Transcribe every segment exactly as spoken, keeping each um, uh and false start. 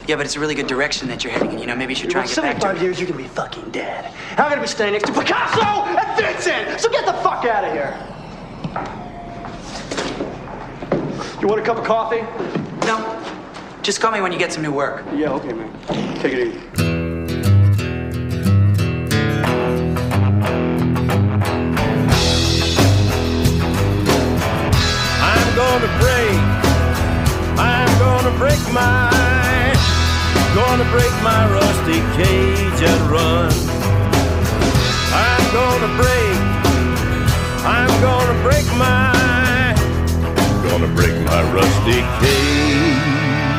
Yeah, but it's a really good direction that you're heading in. You know, maybe you should try and get back to seventy-five years, you're gonna be fucking dead. I'm gonna be standing next to Picasso and Vincent! So get the fuck out of here! You want a cup of coffee? No. Just call me when you get some new work. Yeah, okay, man. Take it easy. I'm gonna break, I'm gonna break my, gonna break my rusty cage and run. I'm gonna break, I'm gonna break my, gonna break my rusty cage.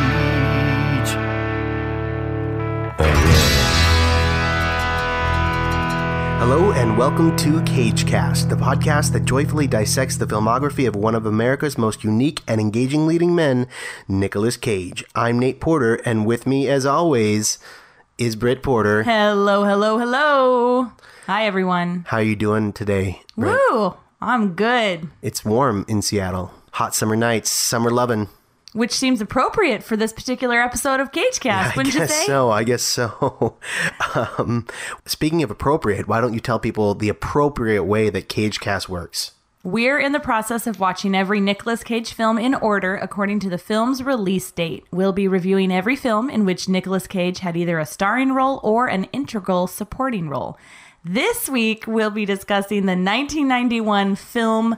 Hello and welcome to CAGECAST, the podcast that joyfully dissects the filmography of one of America's most unique and engaging leading men, Nicolas Cage. I'm Nate Porter, and with me, as always, is Britt Porter. Hello, hello, hello. Hi, everyone. How are you doing today, Britt? Woo! I'm good. It's warm in Seattle. Hot summer nights, summer lovin'. Which seems appropriate for this particular episode of CAGECAST, Yeah, wouldn't you say? I guess so, I guess so. um, speaking of appropriate, why don't you tell people the appropriate way that CAGECAST works? We're in the process of watching every Nicolas Cage film in order according to the film's release date. We'll be reviewing every film in which Nicolas Cage had either a starring role or an integral supporting role. This week, we'll be discussing the nineteen ninety-one film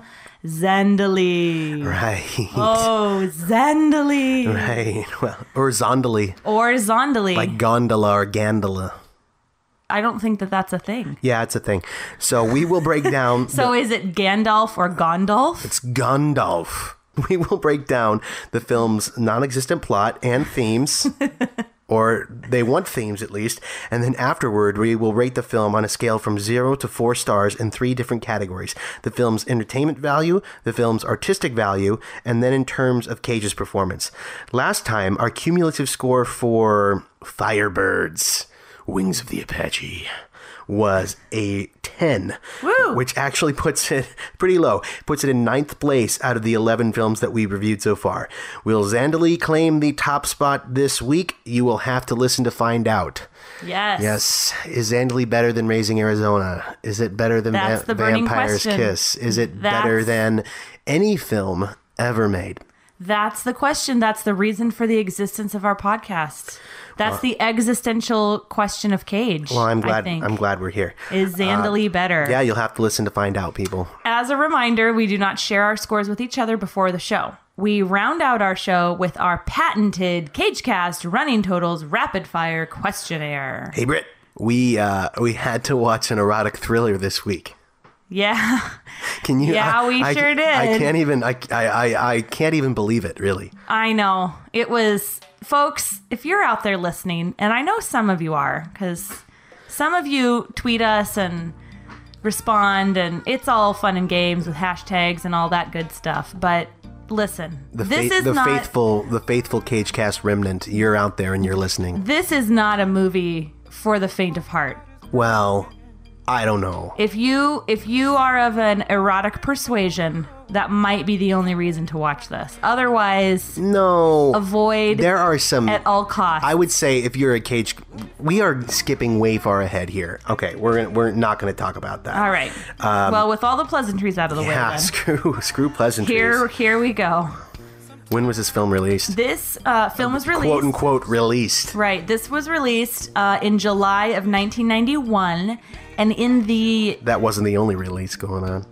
Zandalee. Right. Oh, Zandalee. Right. Well, or Zandalee. Or Zandalee. Like gondola or gandola. I don't think that that's a thing. Yeah, it's a thing. So we will break down. So the, is it Gandalf or Gondalf? It's Gandalf. We will break down the film's non-existent plot and themes. Or they want themes, at least. And then afterward, we will rate the film on a scale from zero to four stars in three different categories. The film's entertainment value, the film's artistic value, and then in terms of Cage's performance. Last time, our cumulative score for Firebirds, Wings of the Apache, was a ten, Woo. Which actually puts it pretty low. Puts it in ninth place out of the eleven films that we've reviewed so far. Will Zandalee claim the top spot this week? You will have to listen to find out. Yes. Yes. Is Zandalee better than Raising Arizona? Is it better than That's Va- the burning Vampire's question. Kiss? Is it That's- better than any film ever made? That's the question. That's the reason for the existence of our podcast. That's well, the existential question of Cage. Well, I'm glad. I think. I'm glad we're here. Is Zandalee uh, better? Yeah, you'll have to listen to find out, people. As a reminder, we do not share our scores with each other before the show. We round out our show with our patented CAGECAST running totals rapid fire questionnaire. Hey, Britt, we uh, we had to watch an erotic thriller this week. Yeah. Can you? Yeah, I, we I, sure did. I can't even. I, I I can't even believe it. Really. I know. It was. Folks, if you're out there listening, and I know some of you are, because some of you tweet us and respond, and it's all fun and games with hashtags and all that good stuff. But listen, the this fa- is the not faithful, the faithful CAGECAST remnant. You're out there and you're listening. This is not a movie for the faint of heart. Well, I don't know. If you if you are of an erotic persuasion, that might be the only reason to watch this. Otherwise, no. Avoid there are some at all costs. I would say if you're a Cage, we are skipping way far ahead here. Okay, we're gonna, we're not going to talk about that. All right. Um, well, with all the pleasantries out of the yeah, way, yeah, then. screw screw pleasantries. Here, here we go. When was this film released? This uh, film was released. Quote unquote released. Right. This was released uh, in July of nineteen ninety-one, and in the that wasn't the only release going on.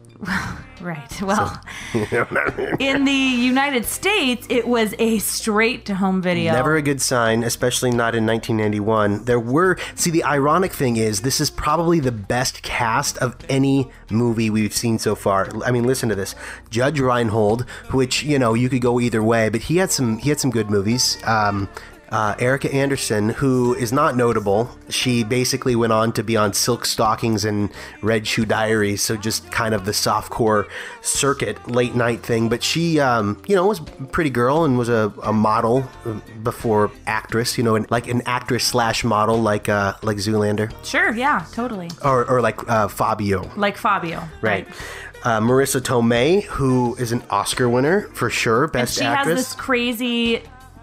Right. Well, so, you know what I mean? In the United States, it was a straight-to-home video. Never a good sign, especially not in nineteen ninety-one. There were... See, the ironic thing is, this is probably the best cast of any movie we've seen so far. I mean, listen to this. Judge Reinhold, which, you know, you could go either way, but he had some he had some good movies. Um... Uh, Erika Anderson, who is not notable. She basically went on to be on Silk Stockings and Red Shoe Diaries, so just kind of the softcore circuit late night thing. But she, um, you know, was a pretty girl and was a, a model before actress, you know, and like an actress slash model like uh, like Zoolander. Sure, yeah, totally. Or, or like uh, Fabio. Like Fabio. Right. right. Uh, Marissa Tomei, who is an Oscar winner for sure, Best and she Actress. She has this crazy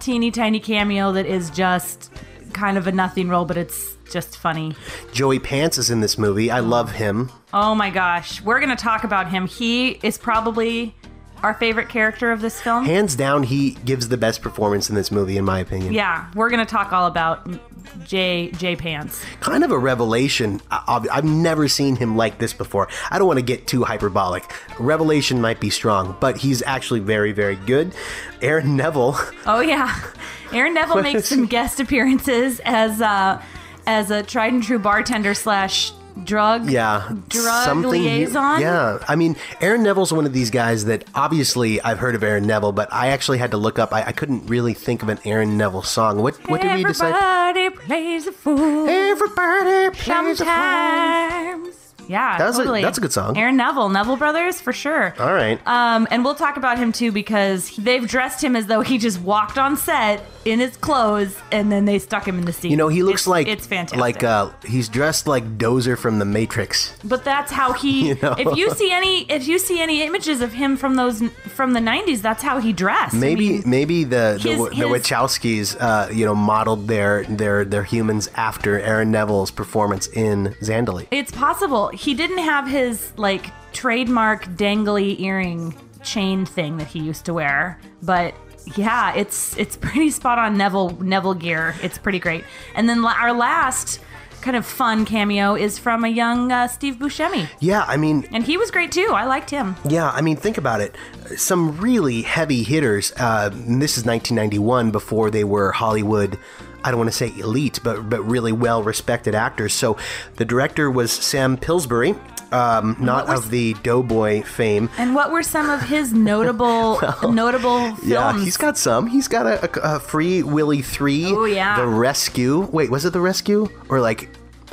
teeny tiny cameo that is just kind of a nothing role, but it's just funny. Joey Pants is in this movie. I love him. Oh my gosh. We're going to talk about him. He is probably our favorite character of this film. Hands down, he gives the best performance in this movie, in my opinion. Yeah, we're going to talk all about Jay, Jay Pants. Kind of a revelation. I- I've never seen him like this before. I don't want to get too hyperbolic. Revelation might be strong, but he's actually very, very good. Aaron Neville. Oh, yeah. Aaron Neville makes some guest appearances as, uh, as a tried and true bartender slash drug yeah drug something liaison. Yeah, I mean, Aaron Neville's one of these guys that obviously I've heard of Aaron Neville, but I actually had to look up. I, I couldn't really think of an Aaron Neville song. What what did we decide? Everybody plays a fool. Everybody plays Sometimes. a fool. Yeah, That's totally. a that's a good song. Aaron Neville, Neville Brothers for sure. All right. Um, and we'll talk about him too because they've dressed him as though he just walked on set in his clothes and then they stuck him in the scene. You know, he looks it's, like it's fantastic. Like uh, he's dressed like Dozer from The Matrix. But that's how he. You know? If you see any, if you see any images of him from those from the nineties, that's how he dressed. Maybe I mean, maybe the the, his- the his- Wachowskis, uh, you know, modeled their their their humans after Aaron Neville's performance in Zandalee. It's possible. He didn't have his like trademark dangly earring chain thing that he used to wear, but yeah, it's it's pretty spot on Neville Neville gear. It's pretty great. And then la- our last kind of fun cameo is from a young uh, Steve Buscemi, Yeah, I mean, and he was great too. I liked him. Yeah, I mean, think about it. Some really heavy hitters. Uh, and this is nineteen ninety-one, before they were Hollywood, I don't want to say elite, but but really well-respected actors. So the director was Sam Pillsbury, um, not was- of the Doughboy fame. And what were some of his notable notable films? Yeah, he's got some. He's got a, a, a Free Willy three. Oh, yeah. The Rescue. Wait, was it The Rescue? Or like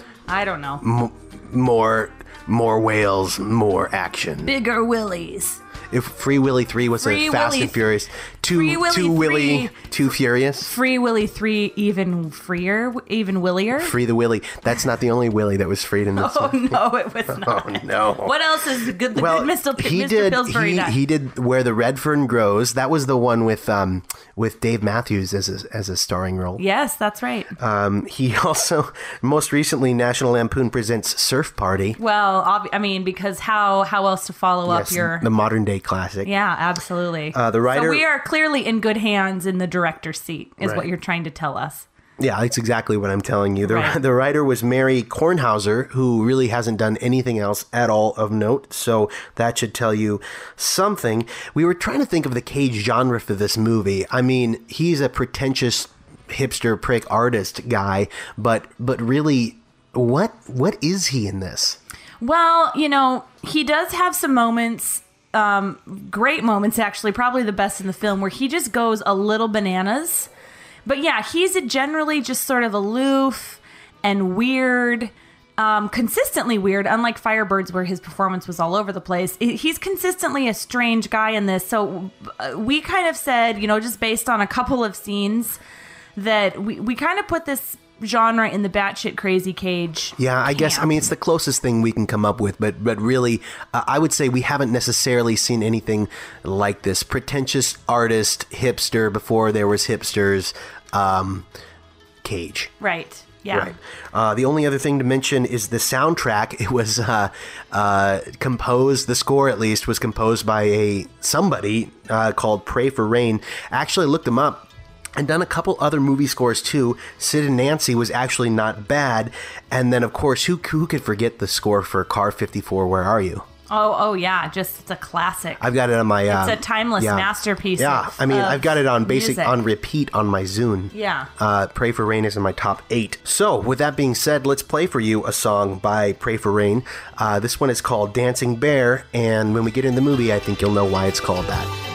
I don't know. m- more more whales, more action. Bigger Willies. If Free Willy three was Free a Fast Willy- and Furious, too Free Willy too Willy, three. too furious. Free Willy three, even freer, even willier. Free the Willy. That's not the only Willy that was freed in this Oh one. no, it was not. Oh no. What else is the good? The Well, good Mister P- he Mister did. Pillsbury He, done? he did Where the Red Fern Grows. That was the one with um with Dave Matthews as a, as a starring role. Yes, that's right. Um, he also most recently National Lampoon Presents Surf Party. Well, ob- I mean, because how how else to follow Yes, up your? the modern day classic. Yeah, absolutely. Uh, the writer- So we are clearly in good hands in the director's seat, is Right. what you're trying to tell us. Yeah, that's exactly what I'm telling you. The, Right. the writer was Mary Kornhauser, who really hasn't done anything else at all of note, so that should tell you something. We were trying to think of the Cage genre for this movie. I mean, he's a pretentious hipster prick artist guy, but but really, what what is he in this? Well, you know, he does have some moments, um, great moments actually, probably the best in the film, where he just goes a little bananas. But yeah, he's a generally just sort of aloof and weird, um, consistently weird, unlike Firebirds where his performance was all over the place. I- He's consistently a strange guy in this. So uh, we kind of said, you know, just based on a couple of scenes, that we, we kind of put this genre in the batshit crazy Cage. Yeah, I guess, I camp. mean, it's the closest thing we can come up with, but but really, uh, I would say we haven't necessarily seen anything like this. Pretentious artist, hipster, before there was hipsters, um, Cage. Right. Yeah. Right. Uh, the only other thing to mention is the soundtrack. It was uh, uh, composed, the score at least, was composed by a somebody uh, called Pray for Rain. I actually looked him up and done a couple other movie scores too. Sid and Nancy was actually not bad. And then, of course, who, who could forget the score for Car fifty-four, Where Are You? Oh, oh yeah, just it's a classic. I've got it on my... Uh, It's a timeless yeah. masterpiece Yeah, of- I mean, of I've got it on basic, music. on repeat on my Zune. Yeah. Uh, Pray for Rain is in my top eight. So, with that being said, let's play for you a song by Pray for Rain. Uh, this one is called Dancing Bear, and when we get in the movie, I think you'll know why it's called that.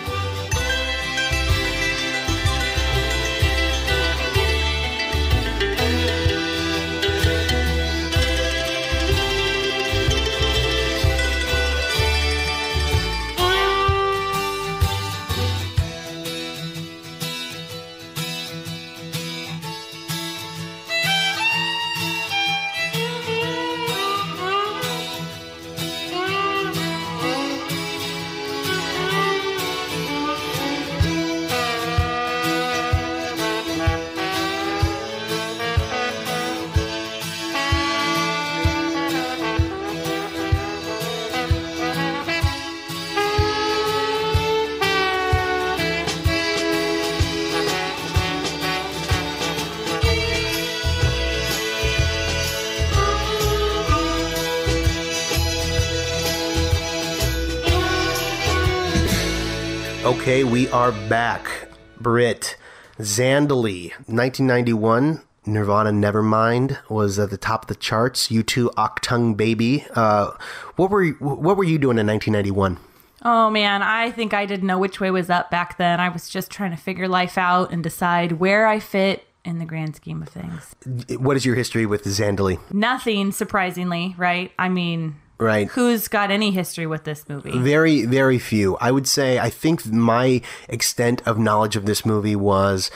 Okay, we are back. Brit, Zandalee, nineteen ninety-one. Nirvana Nevermind was at the top of the charts. U two Octung Baby. Uh, what were you, what were you doing in nineteen ninety-one? Oh man, I think I didn't know which way was up back then. I was just trying to figure life out and decide where I fit in the grand scheme of things. What is your history with Zandalee? Nothing, surprisingly, right? I mean, right. Who's got any history with this movie? Very, very few. I would say, I think my extent of knowledge of this movie was,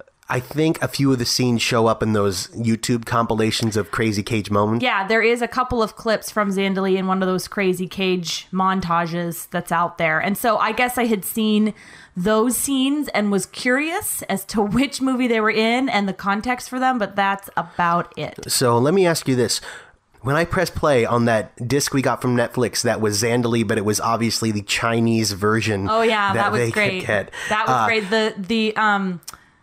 I think a few of the scenes show up in those YouTube compilations of Crazy Cage moments. Yeah, there is a couple of clips from Zandalee in one of those Crazy Cage montages that's out there. And so I guess I had seen those scenes and was curious as to which movie they were in and the context for them, but that's about it. So let me ask you this. When I press play on that disc we got from Netflix, that was Zandalee, but it was obviously the Chinese version. Oh yeah, that, that was they great. Get. That was uh, great. The the um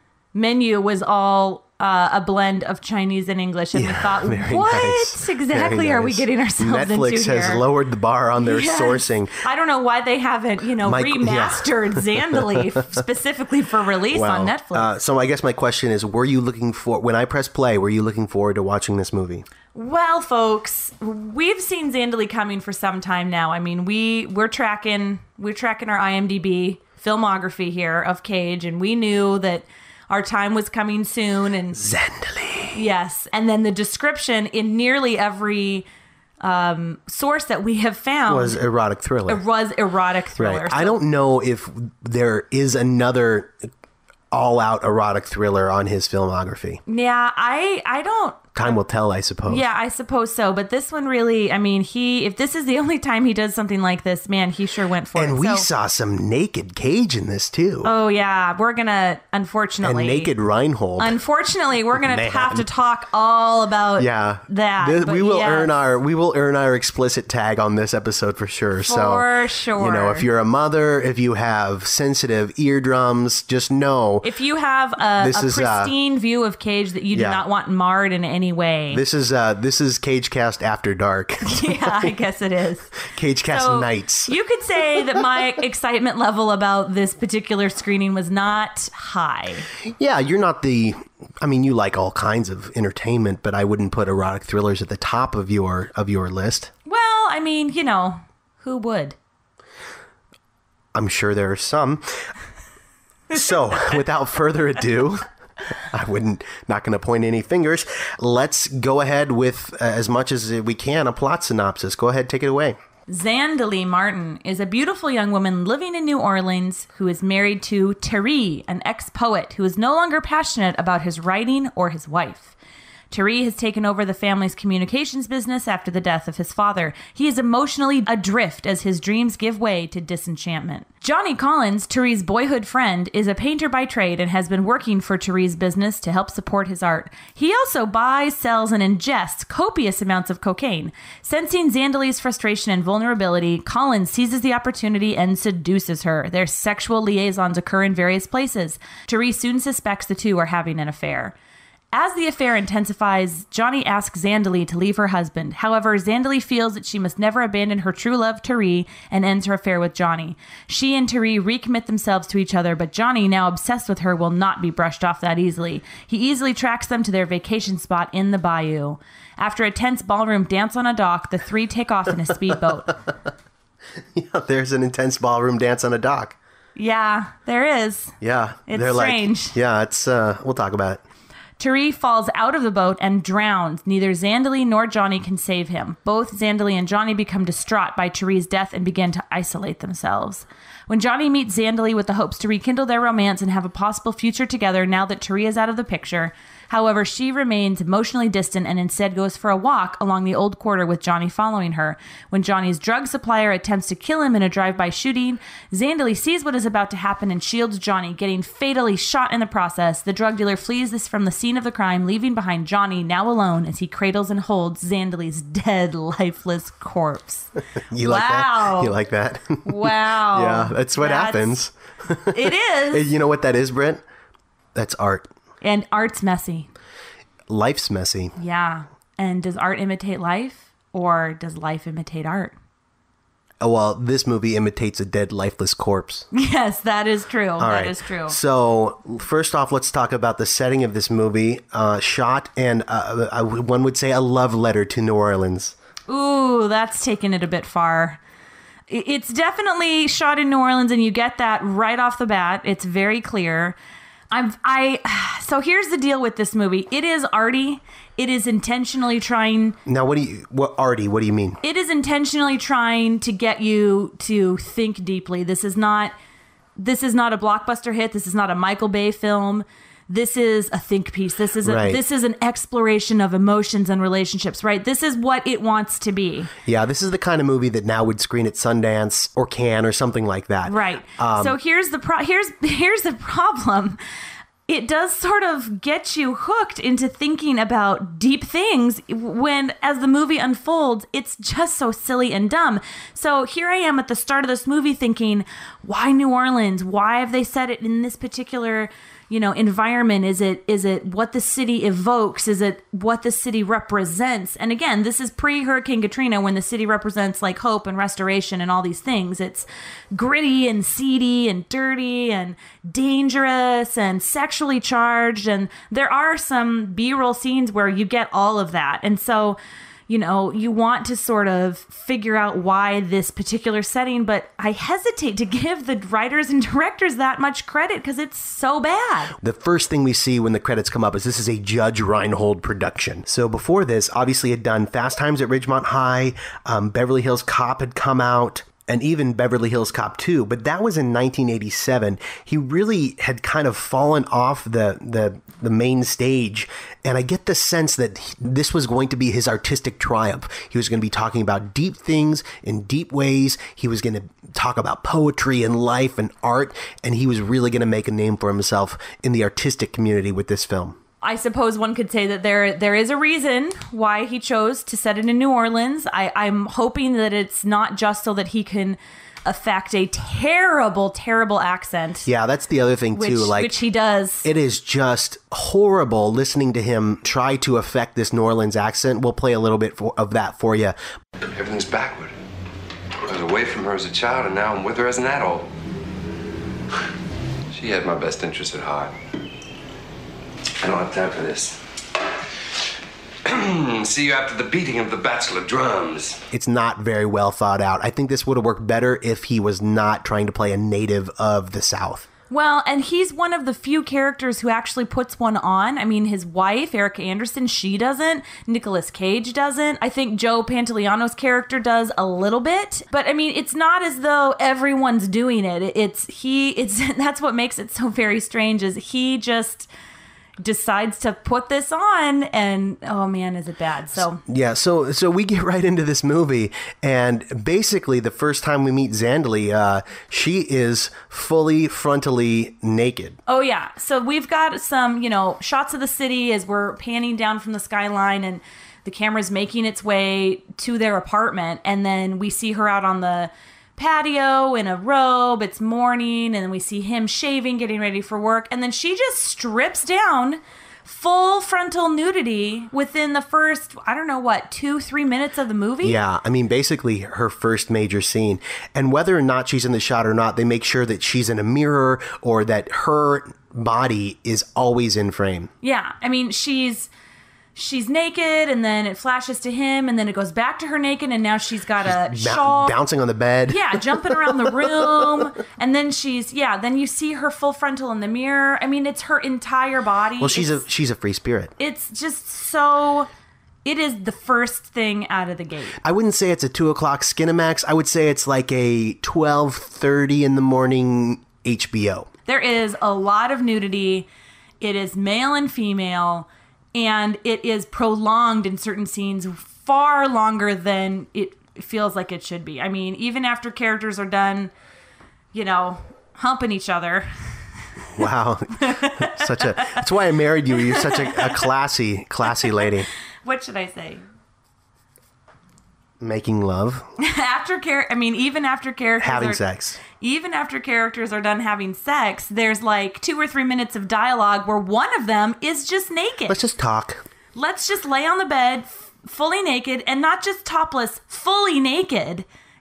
menu was all uh, a blend of Chinese and English, and yeah, we thought, very what nice. exactly very are we nice. getting ourselves Netflix into here? Netflix has lowered the bar on their Yes. sourcing. I don't know why they haven't, you know, My- remastered Zandalee f- specifically for release Wow. on Netflix. Uh, so I guess my question is, were you looking for, when I press play, were you looking forward to watching this movie? Well, folks, we've seen Zandalee coming for some time now. I mean, we we're tracking we're tracking our IMDb filmography here of Cage, and we knew that our time was coming soon. And Zandalee. Yes, and then the description in nearly every um, source that we have found Was erotic thriller. It was erotic thriller. Right. So- I don't know if there is another all-out erotic thriller on his filmography. Yeah, I I don't. Time will tell, I suppose. Yeah, I suppose so. But this one really, I mean, he, if this is the only time he does something like this, man, he sure went for it. And we So- saw some naked Cage in this, too. Oh, yeah. We're going to, and unfortunately. naked Reinhold. Unfortunately, we're going to Man. have to talk all about yeah. that. This- but we will yes. earn our we will earn our explicit tag on this episode for sure. so For sure. You know, if you're a mother, if you have sensitive eardrums, just know If you have a, This a is, uh, pristine view of Cage that you do yeah. not want marred in any way. this is uh this is CAGECAST After Dark. Yeah, I guess it is. CAGECAST So, Nights. You could say that my excitement level about this particular screening was not high. Yeah, you're not the I mean, you like all kinds of entertainment, but I wouldn't put erotic thrillers at the top of your of your list. Well, I mean, you know, who would? I'm sure there are some. So, without further ado, I wouldn't, not going to point any fingers. Let's go ahead with, uh, as much as we can, a plot synopsis. Go ahead, take it away. Zandalee Martin is a beautiful young woman living in New Orleans who is married to Terry, an ex-poet who is no longer passionate about his writing or his wife. Terry has taken over the family's communications business after the death of his father. He is emotionally adrift as his dreams give way to disenchantment. Johnny Collins, Terry's boyhood friend, is a painter by trade and has been working for Terry's business to help support his art. He also buys, sells, and ingests copious amounts of cocaine. Sensing Zandalee's frustration and vulnerability, Collins seizes the opportunity and seduces her. Their sexual liaisons occur in various places. Terry soon suspects the two are having an affair. As the affair intensifies, Johnny asks Zandalee to leave her husband. However, Zandalee feels that she must never abandon her true love, Terry, and ends her affair with Johnny. She and Terry recommit themselves to each other, but Johnny, now obsessed with her, will not be brushed off that easily. He easily tracks them to their vacation spot in the bayou. After a tense ballroom dance on a dock, the three take off in a speedboat. Yeah, there's an intense ballroom dance on a dock. Yeah, there is. Yeah. It's they're strange. Like, yeah, it's, uh, we'll talk about it. Terry falls out of the boat and drowns. Neither Zandalee nor Johnny can save him. Both Zandalee and Johnny become distraught by Terry's death and begin to isolate themselves. When Johnny meets Zandalee with the hopes to rekindle their romance and have a possible future together now that Terry is out of the picture, however, she remains emotionally distant and instead goes for a walk along the old quarter with Johnny following her. When Johnny's drug supplier attempts to kill him in a drive-by shooting, Zandalee sees what is about to happen and shields Johnny, getting fatally shot in the process. The drug dealer flees this from the scene of the crime, leaving behind Johnny, now alone, as he cradles and holds Zandalee's dead, lifeless corpse. You like Wow. that? You like that? Wow. Yeah, that's what happens. It is. You know what that is, Brent? That's art. And art's messy. Life's messy. Yeah. And does art imitate life, or does life imitate art? Oh, well, this movie imitates a dead, lifeless corpse. Yes, that is true. All that right. is true. So, first off, let's talk about the setting of this movie. Uh, shot and uh, uh, one would say a love letter to New Orleans. Ooh, that's taking it a bit far. It's definitely shot in New Orleans, and you get that right off the bat. It's very clear. I've, I so here's the deal with this movie. It is arty. It is intentionally trying. Now, what do you what arty? What do you mean? It is intentionally trying to get you to think deeply. This is not. This is not a blockbuster hit. This is not a Michael Bay film. This is a think piece. This is a, Right. this is an exploration of emotions and relationships. Right. This is what it wants to be. Yeah, this is the kind of movie that now would screen at Sundance or Cannes or something like that. Right. Um, so here's the pro- here's here's the problem. It does sort of get you hooked into thinking about deep things when, as the movie unfolds, it's just so silly and dumb. So here I am at the start of this movie thinking, why New Orleans? Why have they set it in this particular, you know, environment? Is it is it what the city evokes? Is it what the city represents? And again, this is pre-Hurricane Katrina, when the city represents like hope and restoration and all these things. It's gritty and seedy and dirty and dangerous and sexually charged. And there are some B-roll scenes where you get all of that. And so, you know, you want to sort of figure out why this particular setting, but I hesitate to give the writers and directors that much credit because it's so bad. The first thing we see when the credits come up is this is a Judge Reinhold production. So before this, obviously had done Fast Times at Ridgemont High, um, Beverly Hills Cop had come out, and even Beverly Hills Cop two, but that was in nineteen eighty-seven. He really had kind of fallen off the the, the main stage, and I get the sense that he, this was going to be his artistic triumph. He was going to be talking about deep things in deep ways. He was going to talk about poetry and life and art, and he was really going to make a name for himself in the artistic community with this film. I suppose one could say that there there is a reason why he chose to set it in New Orleans. I, I'm hoping that it's not just so that he can affect a terrible, terrible accent. Yeah, that's the other thing which, too. Like, which he does. It is just horrible listening to him try to affect this New Orleans accent. We'll play a little bit for, of that for you. Everything's backward. I was away from her as a child, and now I'm with her as an adult. She had my best interest at heart. I don't have time for this. See you after the beating of the bachelor drums. It's not very well thought out. I think this would have worked better if he was not trying to play a native of the South. Well, and he's one of the few characters who actually puts one on. I mean, his wife, Erika Anderson, she doesn't. Nic Cage doesn't. I think Joe Pantoliano's character does a little bit. But I mean, it's not as though everyone's doing it. It's he, it's, that's what makes it so very strange is he just decides to put this on, and oh man, is it bad. So yeah, so so we get right into this movie, and basically the first time we meet Zandalee, uh, she is fully frontally naked. Oh yeah, so we've got some, you know, shots of the city as we're panning down from the skyline, and the camera's making its way to their apartment, and then we see her out on the patio in a robe. It's morning, and then we see him shaving, getting ready for work, and then she just strips down, full frontal nudity within the first, I don't know what, two, three minutes of the movie. Yeah, I mean, basically her first major scene. And whether or not she's in the shot or not, they make sure that she's in a mirror or that her body is always in frame. Yeah, I mean, she's she's naked, and then it flashes to him, and then it goes back to her naked, and now she's got a Ba- shawl. bouncing on the bed. Yeah, jumping around the room. And then she's, yeah, then you see her full frontal in the mirror. I mean, it's her entire body. Well, she's it's, a she's a free spirit. It's just so, it is the first thing out of the gate. I wouldn't say it's a two o'clock Skinamax. I would say it's like a twelve thirty in the morning H B O. There is a lot of nudity. It is male and female. And it is prolonged in certain scenes far longer than it feels like it should be. I mean, even after characters are done, you know, humping each other. Wow. Such a, that's why I married you. You're such a, a classy, classy lady. What should I say? Making love. After char- I mean, even after characters Having are, sex. Even after characters are done having sex, there's like two or three minutes of dialogue where one of them is just naked. Let's just talk. Let's just lay on the bed, f- fully naked, and not just topless, fully naked,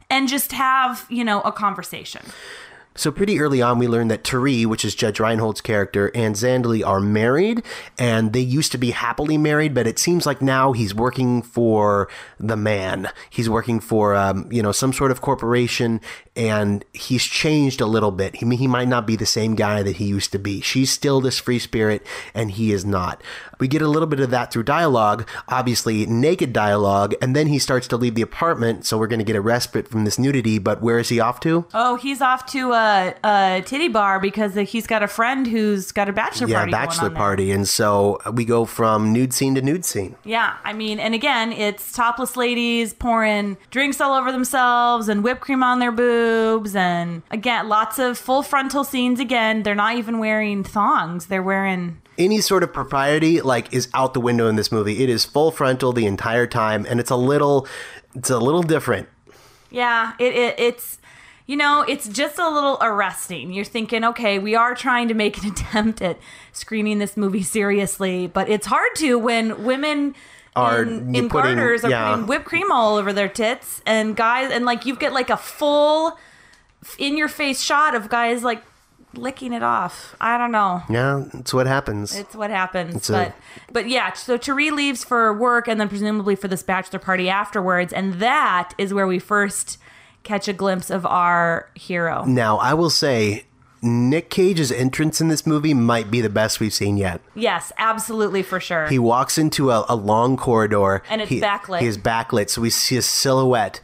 and just have, you know, a conversation. So pretty early on, we learned that Tari, which is Judge Reinhold's character, and Zandalee are married, and they used to be happily married, but it seems like now he's working for the man. He's working for, um, you know, some sort of corporation, and he's changed a little bit. He, he might not be the same guy that he used to be. She's still this free spirit, and he is not. We get a little bit of that through dialogue, obviously naked dialogue, and then he starts to leave the apartment, so we're going to get a respite from this nudity, but where is he off to? Oh, he's off to a, a titty bar because he's got a friend who's got a bachelor yeah, party Yeah, bachelor going on party, there. And so we go from nude scene to nude scene. Yeah, I mean, and again, it's topless ladies pouring drinks all over themselves and whipped cream on their boobs, and again, lots of full frontal scenes again. They're not even wearing thongs. They're wearing... Any sort of propriety, like, is out the window in this movie. It is full frontal the entire time, and it's a little, it's a little different. Yeah, it, it it's, you know, it's just a little arresting. You're thinking, okay, we are trying to make an attempt at screening this movie seriously, but it's hard to when women are in, in putting, garters are yeah. putting whipped cream all over their tits, and guys, and like you get like a full in-your-face shot of guys like licking it off. I don't know. Yeah, it's what happens. It's what happens. It's but a... but yeah, so Tari leaves for work and then presumably for this bachelor party afterwards, and that is where we first catch a glimpse of our hero. Now, I will say, Nic Cage's entrance in this movie might be the best we've seen yet. Yes, absolutely, for sure. He walks into a, a long corridor. And it's he, backlit. He is backlit, so we see a silhouette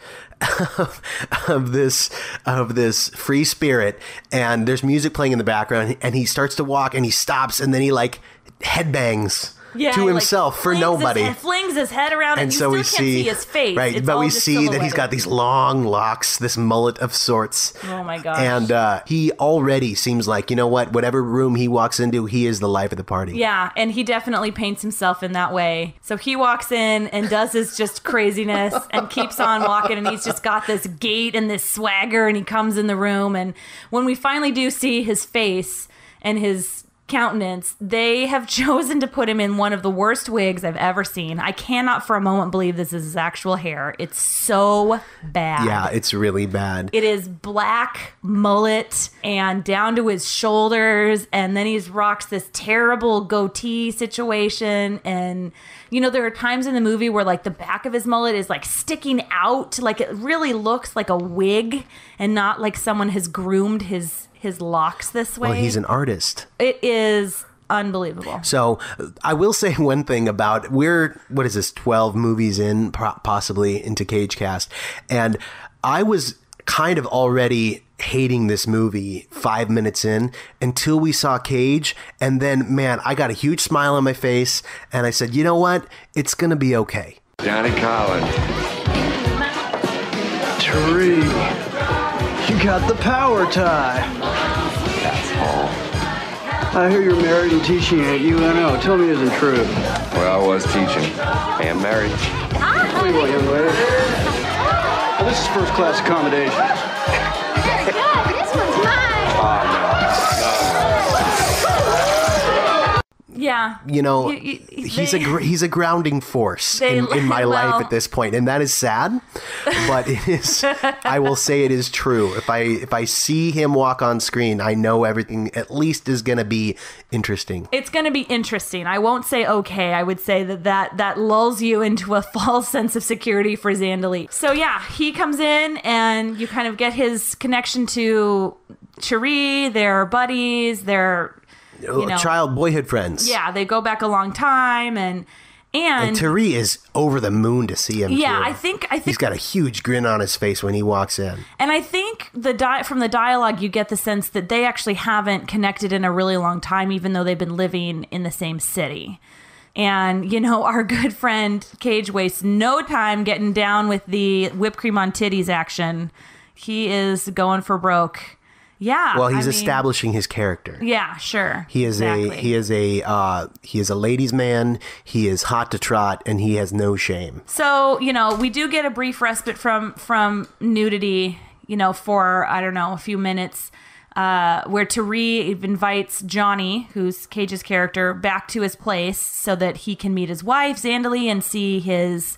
of, of this of this free spirit, and there's music playing in the background, and he starts to walk, and he stops, and then he like headbangs. Yeah, to he, himself like, for flings nobody. His head, flings his head around, and, and you so still we can't see, see his face. Right, It's but all we just see that he's silhouetted. got these long locks, this mullet of sorts. Oh my gosh. And uh, he already seems like, you know what, whatever room he walks into, he is the life of the party. Yeah, and he definitely paints himself in that way. So he walks in and does his just craziness and keeps on walking, and he's just got this gait and this swagger, and he comes in the room, and when we finally do see his face and his countenance, they have chosen to put him in one of the worst wigs I've ever seen. I cannot for a moment believe this is his actual hair. It's so bad. Yeah, it's really bad. It is black mullet and down to his shoulders, and then he's rocks this terrible goatee situation, and you know, there are times in the movie where like the back of his mullet is like sticking out, like it really looks like a wig and not like someone has groomed his his locks this way. Well, he's an artist. It is unbelievable. So I will say one thing about, we're, what is this, twelve movies in, possibly, into CAGECAST, and I was kind of already hating this movie five minutes in until we saw Cage, and then, man, I got a huge smile on my face, and I said, you know what? It's going to be okay. Johnny Collins. Tari, you got the power tie. That's all. I hear you're married and teaching at U N O. Tell me it isn't true. Well, I was teaching. And married. What do you want, young lady? Well, this is first class accommodations. Good. This one's mine. Yeah. You know, You- you- he's they- a gr- he's a grounding force They- in, in my well- life at this point, and that is sad. But it is. I will say it is true. If I if I see him walk on screen, I know everything at least is going to be interesting. It's going to be interesting. I won't say okay. I would say that, that that lulls you into a false sense of security for Zandalee. So yeah, he comes in and you kind of get his connection to Tari. They're buddies. They're, you know, Child boyhood friends. yeah, they go back a long time, and and, And Tari is over the moon to see him. yeah, too. I think I think He's got a huge grin on his face when he walks in. And I think the di- from the dialogue, you get the sense that they actually haven't connected in a really long time, even though they've been living in the same city. And, you know, our good friend Cage wastes no time getting down with the whipped cream on titties action. He is going for broke. Yeah. Well, he's I mean, establishing his character. Yeah, sure. He is exactly. a he is a uh, he is a ladies' man. He is hot to trot, and he has no shame. So, you know, we do get a brief respite from from nudity, you know, for, I don't know, a few minutes, uh, where Tari invites Johnny, who's Cage's character, back to his place so that he can meet his wife, Zandalee, and see his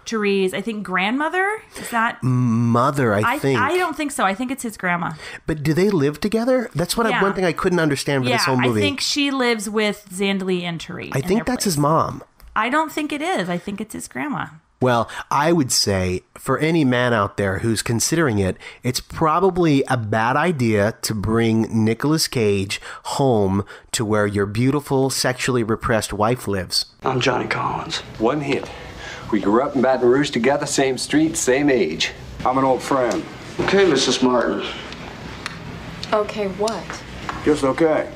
Therese, I think grandmother? Is that mother? I, I think. I don't think so. I think it's his grandma. But do they live together? That's what Yeah. I, one thing I couldn't understand with Yeah, this whole movie. I think she lives with Zandalee and Therese. I think that's his mom. I don't think it is. I think it's his grandma. Well, I would say for any man out there who's considering it, it's probably a bad idea to bring Nicolas Cage home to where your beautiful, sexually repressed wife lives. I'm Johnny Collins. One hint. We grew up in Baton Rouge together, same street, same age. I'm an old friend. Okay, Missus Martin. Okay, what? Just okay.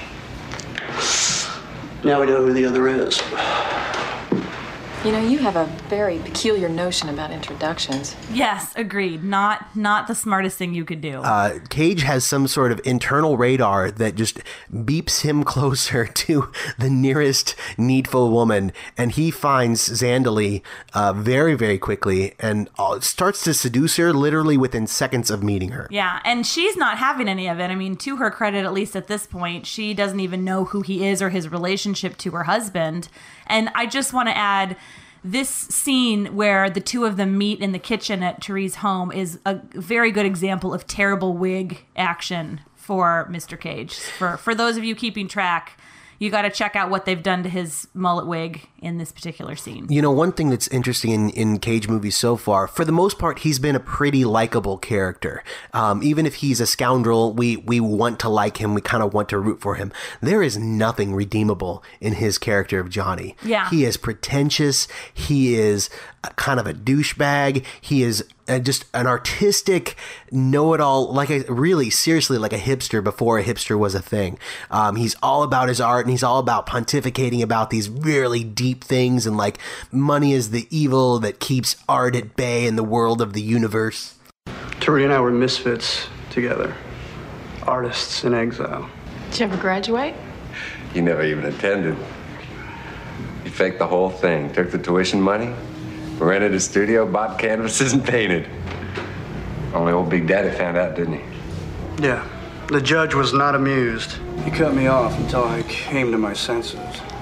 Now we know who the other is. You know, you have a very peculiar notion about introductions. Yes, agreed. Not not the smartest thing you could do. Uh, Cage has some sort of internal radar that just beeps him closer to the nearest needful woman, and he finds Zandalee uh, very, very quickly and uh, starts to seduce her literally within seconds of meeting her. Yeah, and she's not having any of it. I mean, to her credit, at least at this point, she doesn't even know who he is or his relationship to her husband. And I just want to add, this scene where the two of them meet in the kitchen at Therese's home is a very good example of terrible wig action for Mister Cage. For for those of you keeping track, you got to check out what they've done to his mullet wig in this particular scene. You know, one thing that's interesting in, in Cage movies so far, for the most part, he's been a pretty likable character. Um, even if he's a scoundrel, we, we want to like him. We kind of want to root for him. There is nothing redeemable in his character of Johnny. Yeah. He is pretentious. He is a, kind of a douchebag. He is uh, just an artistic know-it-all, like a really seriously like a hipster before a hipster was a thing. Um, he's all about his art, and he's all about pontificating about these really deep things, and like money is the evil that keeps art at bay in the world of the universe. Tori and I were misfits together. Artists in exile. Did you ever graduate? You never even attended. You faked the whole thing, took the tuition money, rented a studio, bought canvases, and painted. Only old Big Daddy found out, didn't he? Yeah. The judge was not amused. He cut me off until I came to my senses.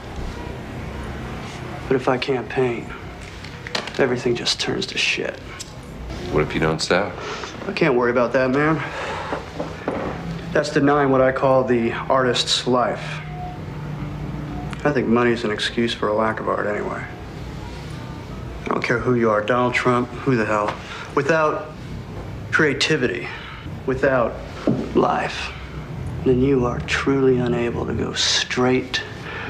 But if I can't paint, everything just turns to shit. What if you don't sell? I can't worry about that, man. That's denying what I call the artist's life. I think money's an excuse for a lack of art anyway. I don't care who you are, Donald Trump, who the hell. Without creativity, without life, then you are truly unable to go straight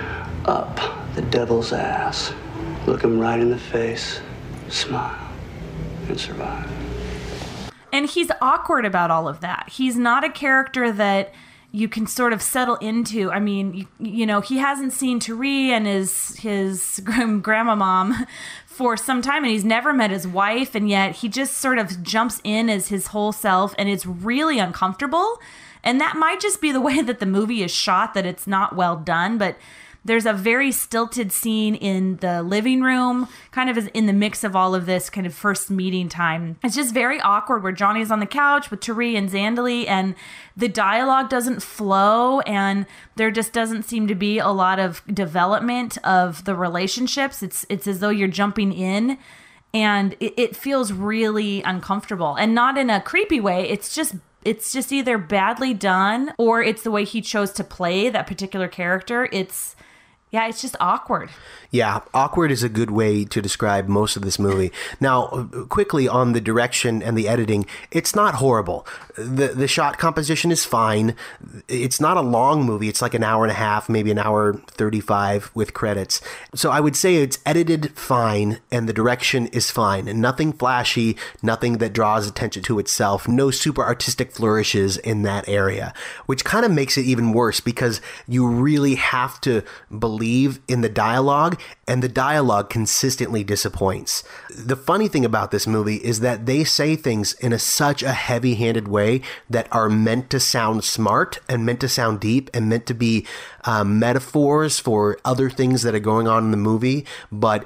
up the devil's ass, look him right in the face, smile, and survive. And he's awkward about all of that. He's not a character that you can sort of settle into. I mean, you, you know, he hasn't seen Therese and his his grandma mom for some time, and he's never met his wife, and yet he just sort of jumps in as his whole self, and it's really uncomfortable. And that might just be the way that the movie is shot, that it's not well done, but there's a very stilted scene in the living room, kind of in the mix of all of this kind of first meeting time. It's just very awkward where Johnny's on the couch with Therese and Zandalee, and the dialogue doesn't flow, and there just doesn't seem to be a lot of development of the relationships. It's it's as though you're jumping in, and it, it feels really uncomfortable, and not in a creepy way. It's just It's just either badly done, or it's the way he chose to play that particular character. It's, yeah, it's just awkward. Yeah, awkward is a good way to describe most of this movie. Now, quickly on the direction and the editing, it's not horrible. The the shot composition is fine. It's not a long movie. It's like an hour and a half, maybe an hour thirty-five with credits. So I would say it's edited fine, and the direction is fine. And nothing flashy, nothing that draws attention to itself, no super artistic flourishes in that area, which kind of makes it even worse because you really have to believe in the dialogue, and the dialogue consistently disappoints. The funny thing about this movie is that they say things in a, such a heavy-handed way that are meant to sound smart and meant to sound deep and meant to be um, metaphors for other things that are going on in the movie, but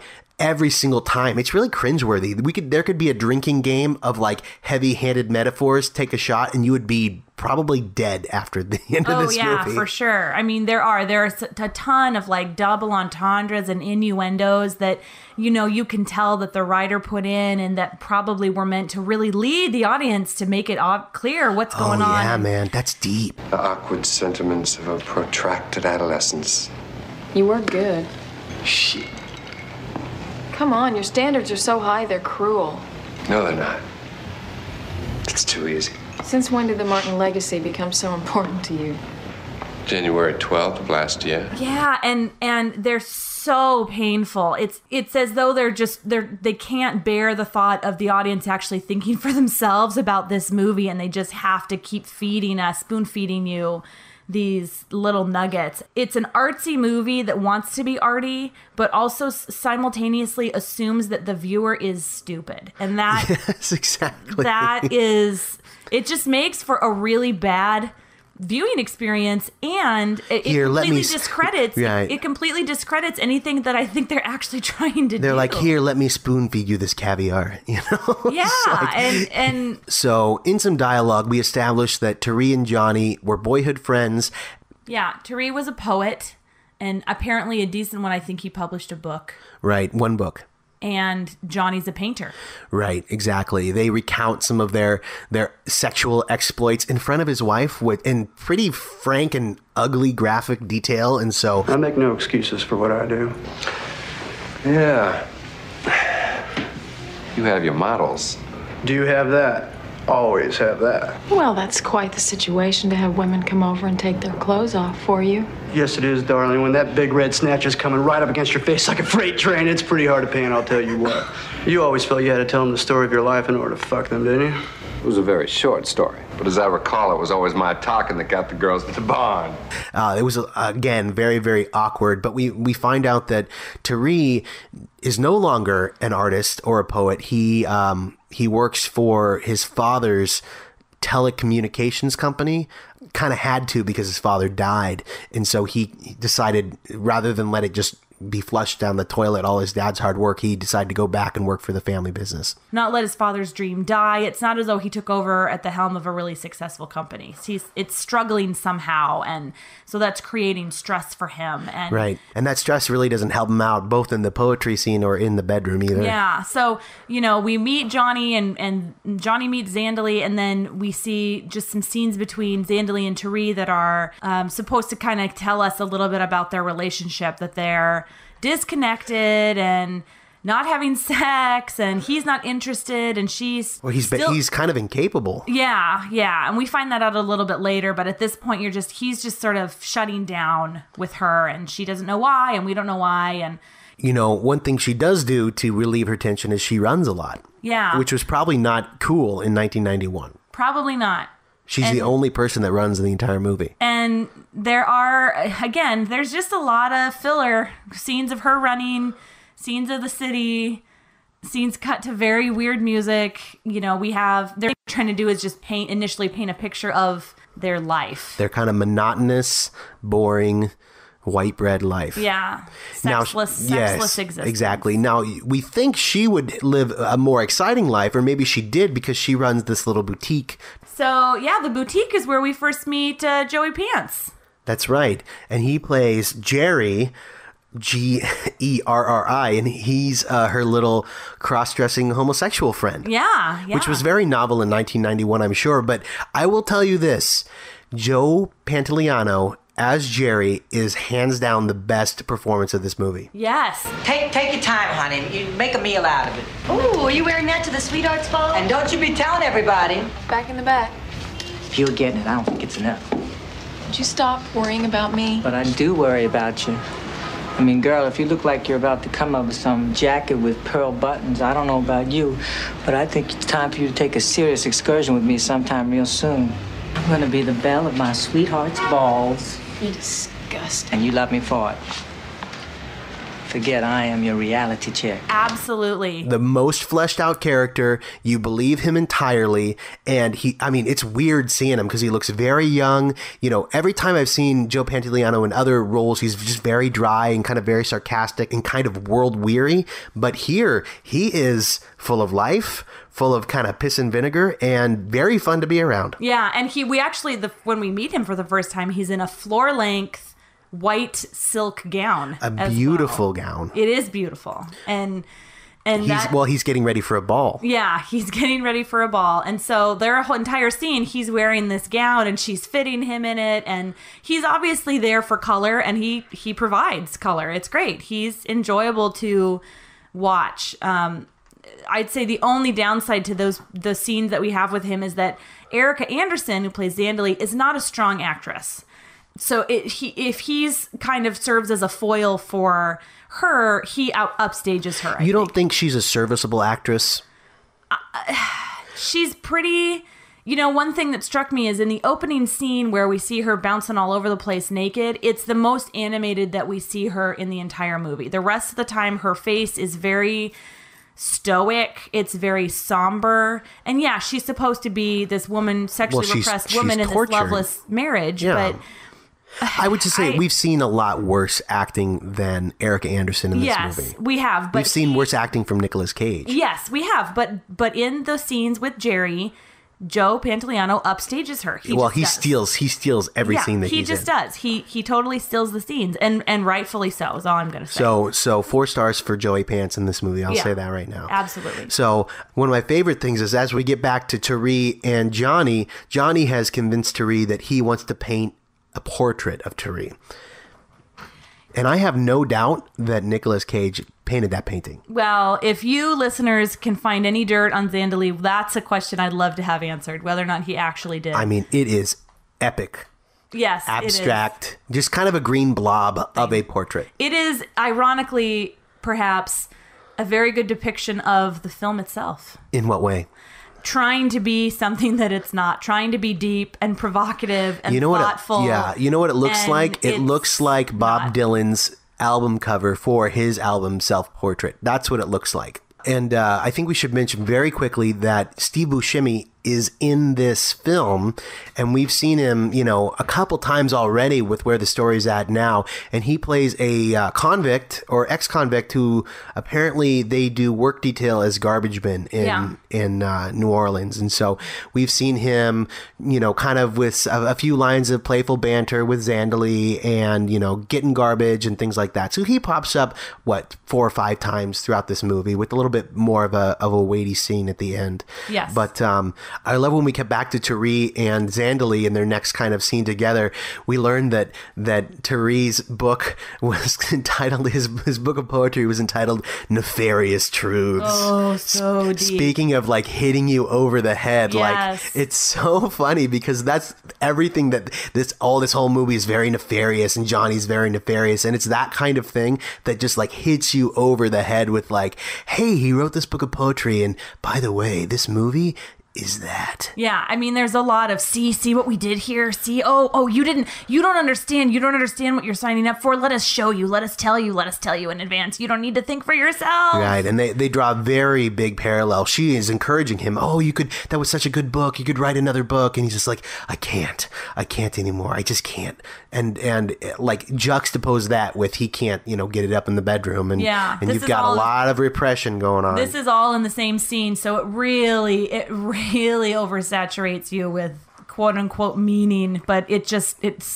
every single time. It's really cringeworthy. We could there could be a drinking game of like heavy-handed metaphors. Take a shot, and you would be probably dead after the end oh, of this yeah, movie. For sure. I mean, there are there's a ton of like double entendres and innuendos that, you know, you can tell that the writer put in and that probably were meant to really lead the audience to make it all clear what's going oh, on. yeah, man, that's deep. The awkward sentiments of a protracted adolescence. You were good. Shit. Come on, your standards are so high, they're cruel. No, they're not. It's too easy. Since when did the Martin legacy become so important to you? January twelfth of last year. Yeah, and and they're so painful. It's it's as though they're just they're they can't bear the thought of the audience actually thinking for themselves about this movie, and they just have to keep feeding us, spoon feeding you these little nuggets. It's an artsy movie that wants to be arty, but also simultaneously assumes that the viewer is stupid. And that yes, exactly. That is, it just makes for a really bad viewing experience, and it, Here, it let completely me, discredits right. it completely discredits anything that I think they're actually trying to They're do. like, here, let me spoon feed you this caviar, you know? Yeah, like, and and so in some dialogue, we established that Tari and Johnny were boyhood friends. Yeah, Tari was a poet, and apparently a decent one. I think he published a book. Right, one book. And Johnny's a painter. Right, exactly. They recount some of their their sexual exploits in front of his wife with in pretty frank and ugly graphic detail, and so I make no excuses for what I do. Yeah. You have your models. Do you have that? Always have that. Well, that's quite the situation to have women come over and take their clothes off for you. Yes, it is, darling. When that big red snatch is coming right up against your face like a freight train, it's pretty hard to paint, I'll tell you what. You always felt you had to tell them the story of your life in order to fuck them, didn't you? It was a very short story. But as I recall, it was always my talking that got the girls to bond. Uh, it was, uh, again, very, very awkward. But we, we find out that Tari is no longer an artist or a poet. He um, he works for his father's telecommunications company. Kind of had to because his father died. And so he decided, rather than let it just be flushed down the toilet, all his dad's hard work, he decided to go back and work for the family business. Not let his father's dream die. It's not as though he took over at the helm of a really successful company. He's it's struggling somehow, and so that's creating stress for him. And right, and that stress really doesn't help him out, both in the poetry scene or in the bedroom either. Yeah, so you know, we meet Johnny, and and Johnny meets Zandalee, and then we see just some scenes between Zandalee and Tari that are um, supposed to kind of tell us a little bit about their relationship, that they're disconnected and not having sex, and he's not interested, and she's well, he's still, he's kind of incapable. Yeah, yeah, and we find that out a little bit later. But at this point, you're just he's just sort of shutting down with her, and she doesn't know why, and we don't know why. And you know, one thing she does do to relieve her tension is she runs a lot. Yeah, which was probably not cool in nineteen ninety-one. Probably not. She's and, the only person that runs in the entire movie. And there are, again, there's just a lot of filler scenes of her running, scenes of the city, scenes cut to very weird music. You know, we have, they're trying to do is just paint, initially paint a picture of their life. Their kind of monotonous, boring, white bread life. Yeah. Sexless, now, sexless yes, existence. Exactly. Now, we think she would live a more exciting life, or maybe she did because she runs this little boutique. So, yeah, the boutique is where we first meet uh, Joey Pants. That's right. And he plays Jerry, G E R R I, and he's uh, her little cross-dressing homosexual friend. Yeah, yeah. Which was very novel in nineteen ninety-one, I'm sure. But I will tell you this, Joe Pantoliano as Jerry is hands down the best performance of this movie. Yes. Take take your time, honey. You make a meal out of it. Ooh, are you wearing that to the Sweethearts Ball? And don't you be telling everybody. Back in the back. If you're getting it, I don't think it's enough. Would you stop worrying about me? But I do worry about you. I mean, girl, if you look like you're about to come up with some jacket with pearl buttons, I don't know about you, but I think it's time for you to take a serious excursion with me sometime real soon. I'm gonna be the belle of my sweetheart's balls. You're disgusting. And you love me for it. forget I am your reality check. Absolutely. The most fleshed out character. You believe him entirely. And he, I mean, it's weird seeing him because he looks very young. You know, every time I've seen Joe Pantoliano in other roles, he's just very dry and kind of very sarcastic and kind of world weary. But here, he is full of life, full of kind of piss and vinegar, and very fun to be around. Yeah, and he, we actually, the when we meet him for the first time, he's in a floor-length white silk gown. A beautiful well. gown. It is beautiful. And and he's, that, well, he's getting ready for a ball. Yeah, he's getting ready for a ball. And so their whole entire scene, he's wearing this gown and she's fitting him in it. And he's obviously there for color, and he, he provides color. It's great. He's enjoyable to watch. Um, I'd say the only downside to those the scenes that we have with him is that Erika Anderson, who plays Zandalee, is not a strong actress. So it, he, if he's kind of serves as a foil for her, he out upstages her. I you don't think. think she's a serviceable actress? Uh, she's pretty. You know, one thing that struck me is in the opening scene where we see her bouncing all over the place naked, it's the most animated that we see her in the entire movie. The rest of the time, her face is very stoic. It's very somber. And yeah, she's supposed to be this woman, sexually well, repressed she's woman in tortured. this loveless marriage. Yeah. But I would just say I, we've seen a lot worse acting than Erika Anderson in this yes, movie. we have. But we've seen he, worse acting from Nicolas Cage. Yes, we have. But but in the scenes with Jerry, Joe Pantoliano upstages her. He well, just he does. steals. He steals every yeah, scene that he he's just in. does. He he totally steals the scenes, and and rightfully so. Is all I'm going to say. So so four stars for Joey Pants in this movie. I'll Yeah, say that right now. Absolutely. So one of my favorite things is as we get back to Tari and Johnny, Johnny has convinced Tari that he wants to paint a portrait of Tari. And I have no doubt that Nicolas Cage painted that painting. Well, if you listeners can find any dirt on Zandalee, that's a question I'd love to have answered, whether or not he actually did. I mean, it is epic. Yes, abstract, just kind of a green blob of a portrait. It is, ironically, perhaps, a very good depiction of the film itself. In what way? Trying to be something that it's not, trying to be deep and provocative and you know thoughtful. What it, yeah, you know what it looks like? It looks like Bob not. Dylan's album cover for his album Self-Portrait. That's what it looks like. And uh, I think we should mention very quickly that Steve Buscemi is in this film, and we've seen him, you know, a couple times already with where the story's at now, and he plays a uh, convict or ex-convict who apparently they do work detail as garbage bin in Yeah. in uh, New Orleans, and so we've seen him, you know, kind of with a, a few lines of playful banter with Zandalee and, you know, getting garbage and things like that. So he pops up, what, four or five times throughout this movie with a little bit more of a of a weighty scene at the end. Yes. But um, I love when we get back to Tari and Zandalee in their next kind of scene together. We learned that that Tari's book was entitled, his his book of poetry was entitled Nefarious Truths. Oh, so deep. Speaking of like hitting you over the head, Yes. like it's so funny because that's everything that this all this whole movie is very nefarious, and Johnny's very nefarious, and it's that kind of thing that just like hits you over the head with like, hey, he wrote this book of poetry, and by the way, this movie is that. Yeah, I mean, there's a lot of see, see what we did here. See, oh, oh, you didn't, you don't understand. You don't understand what you're signing up for. Let us show you. Let us tell you. Let us tell you in advance. You don't need to think for yourself. Right, and they, they draw a very big parallel. She is encouraging him. Oh, you could, that was such a good book. You could write another book. And he's just like, I can't. I can't anymore. I just can't. And, and like juxtapose that with he can't, you know, get it up in the bedroom. And, Yeah, and this you've is got a all- lot of repression going on. This is all in the same scene, so it really, it really oversaturates you with quote unquote meaning, but it just, it's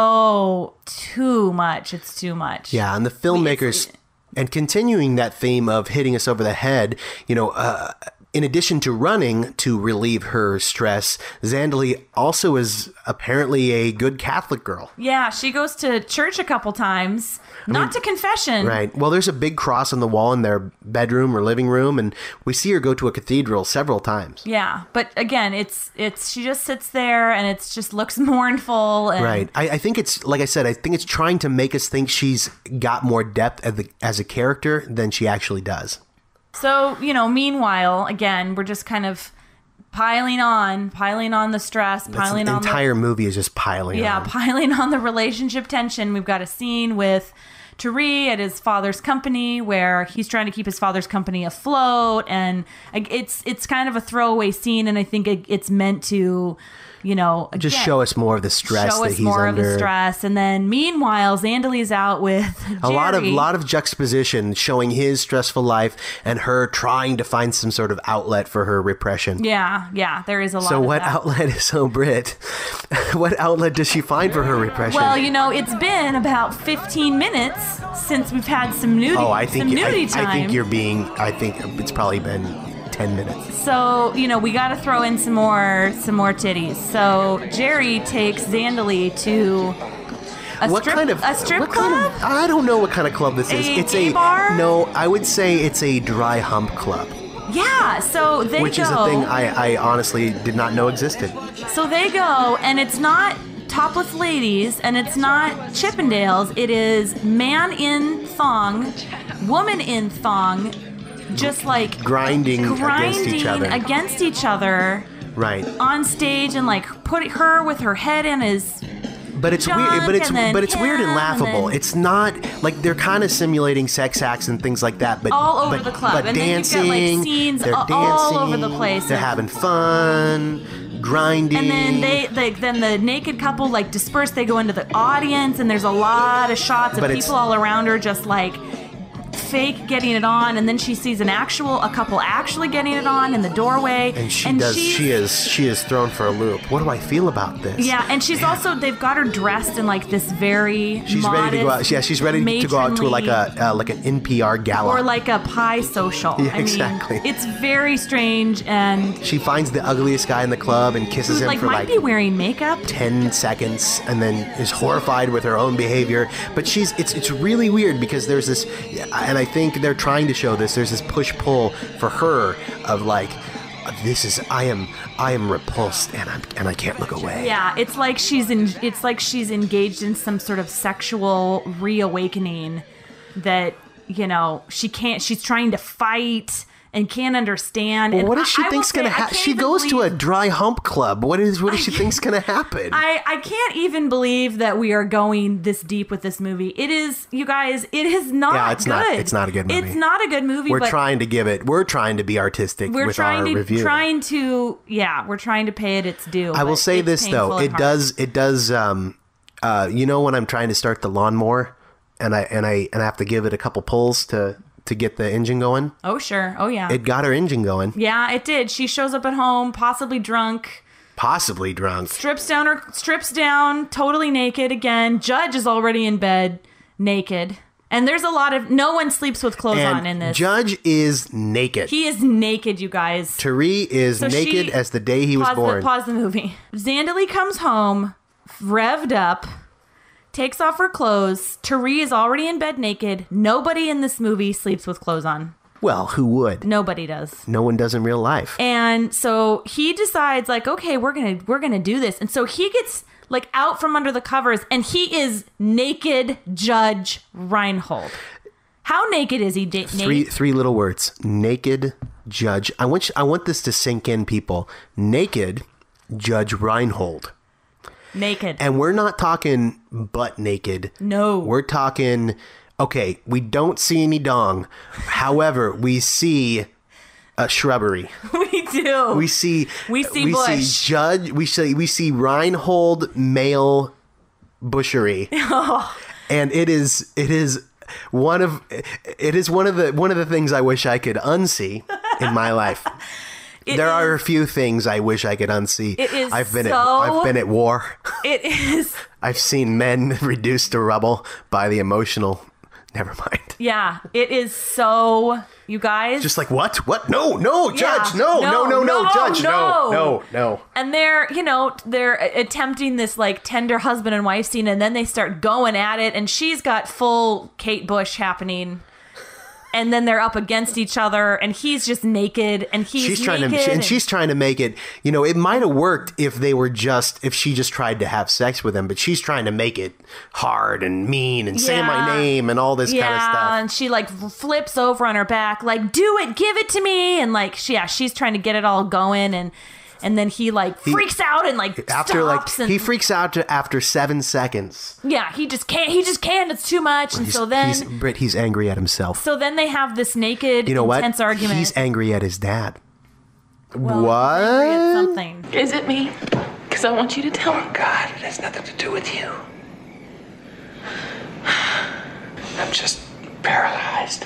so too much. It's too much. Yeah, and the filmmakers, and continuing that theme of hitting us over the head, you know, uh, in addition to running to relieve her stress, Zandalee also is apparently a good Catholic girl. Yeah, she goes to church a couple times, I not mean, to confession. Right. Well, there's a big cross on the wall in their bedroom or living room, and we see her go to a cathedral several times. Yeah, but again, it's it's she just sits there and it's just looks mournful. And Right. I, I think it's, like I said, I think it's trying to make us think she's got more depth as, the, as a character than she actually does. So, you know, meanwhile, again, we're just kind of piling on, piling on the stress, piling the on entire the, movie is just piling yeah, on. piling on the relationship tension. We've got a scene with Tari at his father's company, where he's trying to keep his father's company afloat, and it's it's kind of a throwaway scene, and I think it, it's meant to, you know, again, just show us more of the stress show that us he's more under. of the stress, and then meanwhile, Zandalee's out with Jerry. A lot of lot of juxtaposition showing his stressful life and her trying to find some sort of outlet for her repression. Yeah, yeah, there is a lot. So of what that. outlet is so Brit? What outlet does she find for her repression? Well, you know, it's been about fifteen minutes since we've had some nudity. oh, I think some you- nudity I, time. I think you're being. I think it's probably been ten minutes. So, you know, we got to throw in some more some more titties. So Jerry takes Zandalee to a what strip, kind of a strip what club. Kind of, I don't know what kind of club this is. A it's gay a bar? no. I would say it's a dry hump club, Yeah, so they which go. is a thing I, I honestly did not know existed. So they go, and it's not topless ladies, and it's not Chippendales. It is man in thong, woman in thong, just like Grinding, grinding against each other. against each other Right. on stage, and like put her with her head in his. But it's junk, weird. But it's and then but it's weird and him, laughable. and then- It's not like they're kind of simulating sex acts and things like that. But All over but, the club. But And then you've dancing, got, like, scenes they're all- dancing, all over the place. They're having fun, grinding. And then they, they, then the naked couple like disperse. They go into the audience, and there's a lot of shots of But it's- people all around her, just like fake getting it on. And then she sees an actual, a couple actually getting it on in the doorway. And she does. she's- She is. She is thrown for a loop. What do I feel about this? Yeah, and she's also, they've got her dressed in like this very She's ready to go out. Yeah, she's ready to go out to like a uh, like an N P R gala. or like a pie social. Yeah, I mean, exactly. it's very strange, and She finds the ugliest guy in the club and kisses who him like for might like be wearing makeup. ten seconds, and then is horrified with her own behavior. But she's it's it's really weird because there's this, and I think they're trying to show this. There's this push pull for her of like, this is I am I am repulsed and I'm and I can't look away. Yeah, it's like she's in. It's like she's engaged in some sort of sexual reawakening that, you know, she can't. She's trying to fight and can't understand. Well, and what does she I- I will think's gonna say, I happen? can't She even goes to a believe- dry hump club. What is what does she think's gonna happen? I, I can't even believe that we are going this deep with this movie. It is, you guys, it is not Yeah, it's good. not- it's not a good movie. It's not a good movie, we're but trying to give it. We're trying to be artistic we're with trying our to, review. trying to, yeah, we're trying to pay it its due. I will but say it's this though, painful and it hard. does it does um uh you know when I'm trying to start the lawnmower and I and I and I have to give it a couple pulls to to get the engine going. Oh, sure. Oh, yeah. It got her engine going. Yeah, it did. She shows up at home, possibly drunk, Possibly drunk. strips down her strips down, totally naked again. Judge is already in bed, naked. And there's a lot of no one sleeps with clothes And on in this. Judge is naked. He is naked, you guys. Tari is So naked she- as the day he was pause born. The, pause the movie. Zandalee comes home, revved up, takes off her clothes. Tari is already in bed naked. Nobody in this movie sleeps with clothes on. Well, who would? Nobody does. No one does in real life. And so he decides, like, okay, we're gonna we're gonna do this. And so he gets like out from under the covers, and he is naked Judge Reinhold. How naked is he? Da- Three naked? three little words. Naked Judge. I want you, I want this to sink in, people. Naked Judge Reinhold. Naked. And we're not talking butt naked. No. We're talking, okay, we don't see any dong. However, we see a shrubbery. we do. We see We see we bush. see Judge we see we see Reinhold male bushery. And it is it is one of it is one of the one of the things I wish I could unsee in my life. It there is- are a few things I wish I could unsee. It is I've been at so- I've been at war. It is. I've seen men reduced to rubble by the emotional. Never mind. Yeah, it is so. You guys. Just like what? What? No, no, judge. Yeah. No, no, no, no, No, judge. No, no. no, no. And they're, you know, they're attempting this like tender husband and wife scene, and then they start going at it, and she's got full Kate Bush happening. And then they're up against each other, and he's just naked, and he's She's trying naked, to, and she's trying to make it. You know, it might have worked if they were just, if she just tried to have sex with him, but she's trying to make it hard and mean and say my Yeah. name and all this yeah, kind of stuff. and she like flips over on her back, like, do it, give it to me. And like, she, yeah, she's trying to get it all going. And and then he like freaks he, out and like after stops like and, he freaks out to, after seven seconds. Yeah, he just can't. He just can't. It's too much. And he's, so then, he's, Britt, he's angry at himself. So then they have this naked, you know intense what? argument. He's angry at his dad. Well, what? He's angry at something. Is it me? Because I want you to tell me. Oh God, it has nothing to do with you. I'm just paralyzed.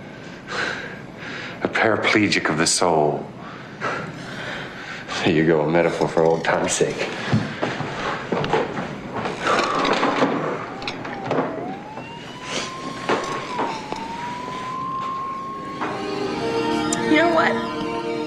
A paraplegic of the soul. There you go, a metaphor for old time's sake. You know what?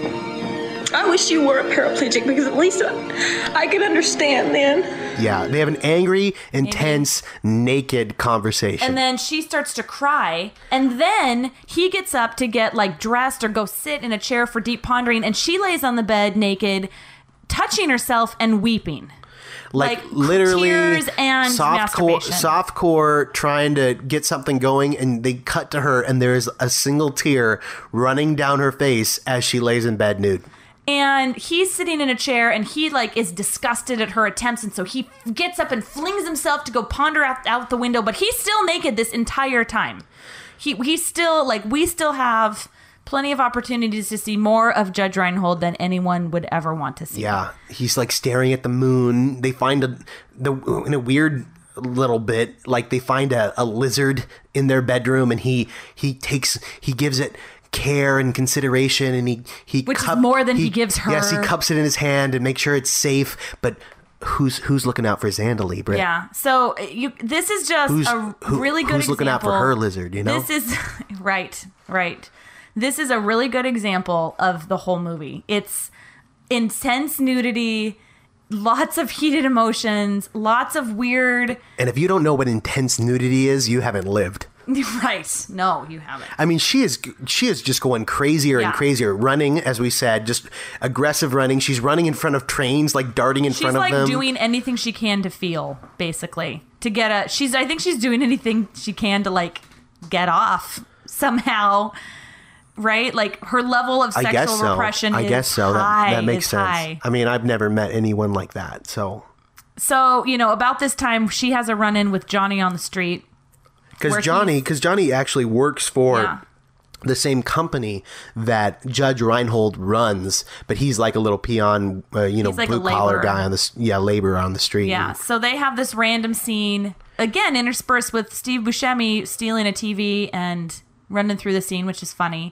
I wish you were a paraplegic because at least I, I could understand then. Yeah, they have an angry, intense, naked conversation. And then she starts to cry. And then he gets up to get like dressed or go sit in a chair for deep pondering. And she lays on the bed naked, touching herself and weeping. Like, like literally tears and softcore, masturbation. softcore trying to get something going, and they cut to her, and there's a single tear running down her face as she lays in bed nude. And he's sitting in a chair, and he like is disgusted at her attempts, and so he gets up and flings himself to go ponder out, out the window. But he's still naked this entire time. He he's still like we still have plenty of opportunities to see more of Judge Reinhold than anyone would ever want to see. Yeah, he's like staring at the moon. They find a the in a weird little bit like they find a, a lizard in their bedroom, and he he takes he gives it care and consideration, and he he which cup, is more than he, he gives her. Yes, he cups it in his hand and makes sure it's safe. But who's who's looking out for Zandalee, Britt? Yeah. So you this is just who's, a who, really good who's example. looking out for her lizard? You know, this is right, right. This is a really good example of the whole movie. It's intense nudity, lots of heated emotions, lots of weird. And if you don't know what intense nudity is, you haven't lived. Right. No, you haven't. I mean, she is she is just going crazier Yeah. and crazier, running, as we said, just aggressive running. She's running in front of trains, like darting in She's front of like them. doing anything she can to feel, basically, to get a. She's. I think she's doing anything she can to like get off somehow. Right? Like her level of I sexual guess so. repression I is guess so. high. That, that makes is sense. high. I mean, I've never met anyone like that. So, So, you know, about this time, she has a run-in with Johnny on the street. because Where Johnny, he's- because Johnny actually works for Yeah. the same company that Judge Reinhold runs, but he's like a little peon, uh, you know, He's like a blue collar laborer. guy on the s- yeah laborer on the street. Yeah, so they have this random scene, again, interspersed with Steve Buscemi stealing a T V and running through the scene, which is funny.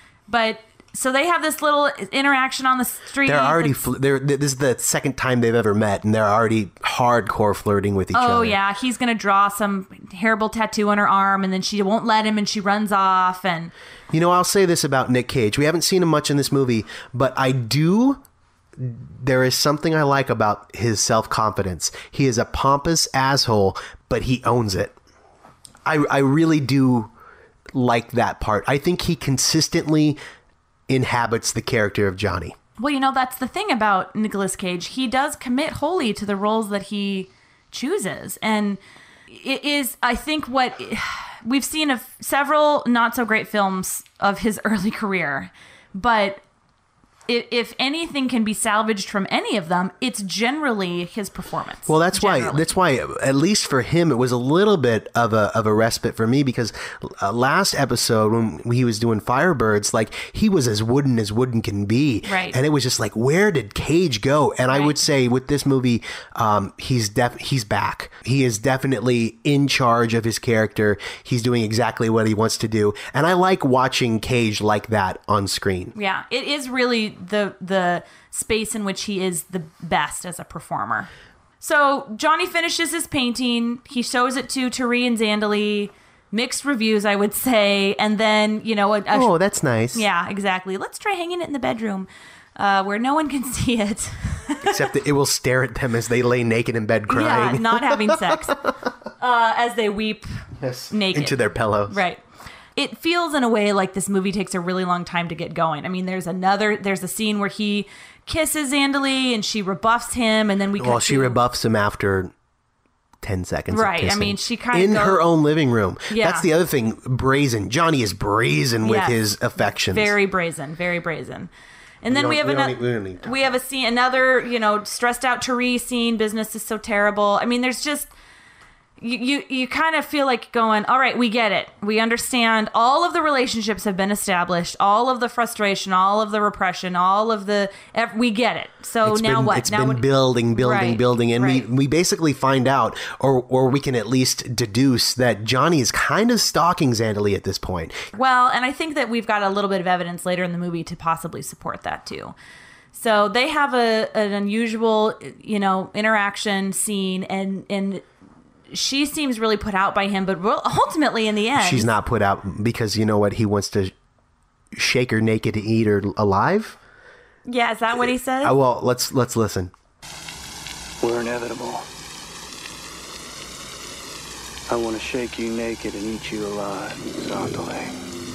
But so they have this little interaction on the street. They're already that's- fl- they're this is the second time they've ever met, and they're already hardcore flirting with each other. Oh, yeah, he's going to draw some terrible tattoo on her arm, and then she won't let him, and she runs off. And You know, I'll say this about Nic Cage. We haven't seen him much in this movie, but I do. There is something I like about his self-confidence. He is a pompous asshole, but he owns it. I, I really do like that part. I think he consistently inhabits the character of Johnny. Well, you know, that's the thing about Nicolas Cage. He does commit wholly to the roles that he chooses. And it is, I think, what we've seen of several not so great films of his early career. But if, if anything can be salvaged from any of them, it's generally his performance. Well, that's why. Generally. That's why. At least for him, it was a little bit of a of a respite for me, because uh, last episode when he was doing Firebirds, like he was as wooden as wooden can be, Right. And it was just like, where did Cage go? And I Right. would say with this movie, um, he's def he's back. He is definitely in charge of his character. He's doing exactly what he wants to do, and I like watching Cage like that on screen. Yeah, it is really the the space in which he is the best as a performer. So Johnny finishes his painting. He shows it to Tari and Zandalee. Mixed reviews, I would say. And then, you know, a, a, Oh, that's nice. yeah, exactly. Let's try hanging it in the bedroom uh, where no one can see it. Except that it will stare at them as they lay naked in bed Yeah, crying. not having sex uh, as they weep naked into their pillows. Right. It feels in a way like this movie takes a really long time to get going. I mean, there's another, there's a scene where he kisses Zandalee and she rebuffs him, and then we Well, cut she to- rebuffs him after ten seconds. of Right. I kissing. mean, she kinda in goes- her own living room. Yeah. That's the other thing. Brazen. Johnny is brazen with Yes. his affections. Very brazen, very brazen. And then we, we have we another. Don't need, we, don't need we have a scene, another, you know, stressed out Therese scene. Business is so terrible. I mean, there's just you, you, you kind of feel like going, all right, we get it. We understand. All of the relationships have been established. All of the frustration, all of the repression, all of the. We get it. So it's now been, what? It's now been what, building, building, right, building, and right. we we basically find out, or or we can at least deduce that Johnny is kind of stalking Zandalee at this point. Well, and I think that we've got a little bit of evidence later in the movie to possibly support that too. So they have a an unusual, you know, interaction scene, and and she seems really put out by him, but ultimately in the end, She's not put out because you know what? He wants to shake her naked to eat her alive. Yeah, is that what he says? Uh, well, let's let's listen. We're inevitable. I want to shake you naked and eat you alive, Zandalee.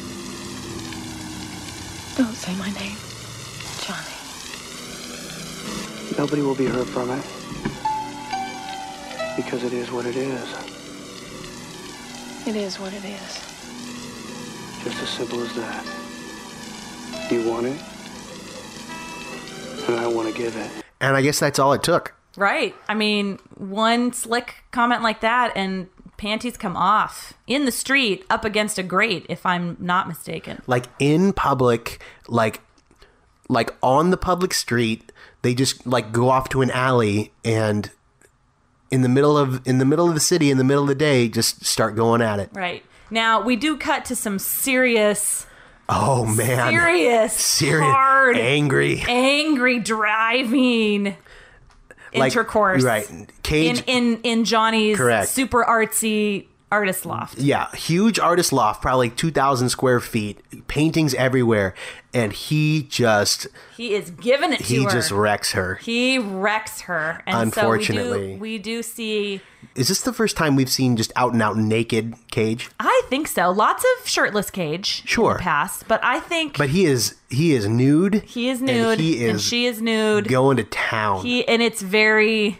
Don't say my name, Johnny. Nobody will be hurt from it. Because it is what it is. It is what it is. Just as simple as that. You want it, and I want to give it. And I guess that's all it took. Right. I mean, one slick comment like that and panties come off in the street up against a grate, if I'm not mistaken. Like in public, like like on the public street, they just like go off to an alley and in the middle of in the middle of the city, in the middle of the day, just start going at it. Right. Now, we do cut to some serious Oh man. Serious, Serious hard, angry. Angry driving Like, intercourse. right. Cage in in in Johnny's Correct. super artsy artist loft. Yeah, huge artist loft, probably two thousand square feet, paintings everywhere, and he just He is giving it to he her. just wrecks her. He wrecks her. And Unfortunately. so we do, we do see... Is this the first time we've seen just out and out naked Cage? I think so. Lots of shirtless Cage Sure. in the past, but I think But he is he is nude. he is nude and, he is and she is nude. Going to town. He and it's very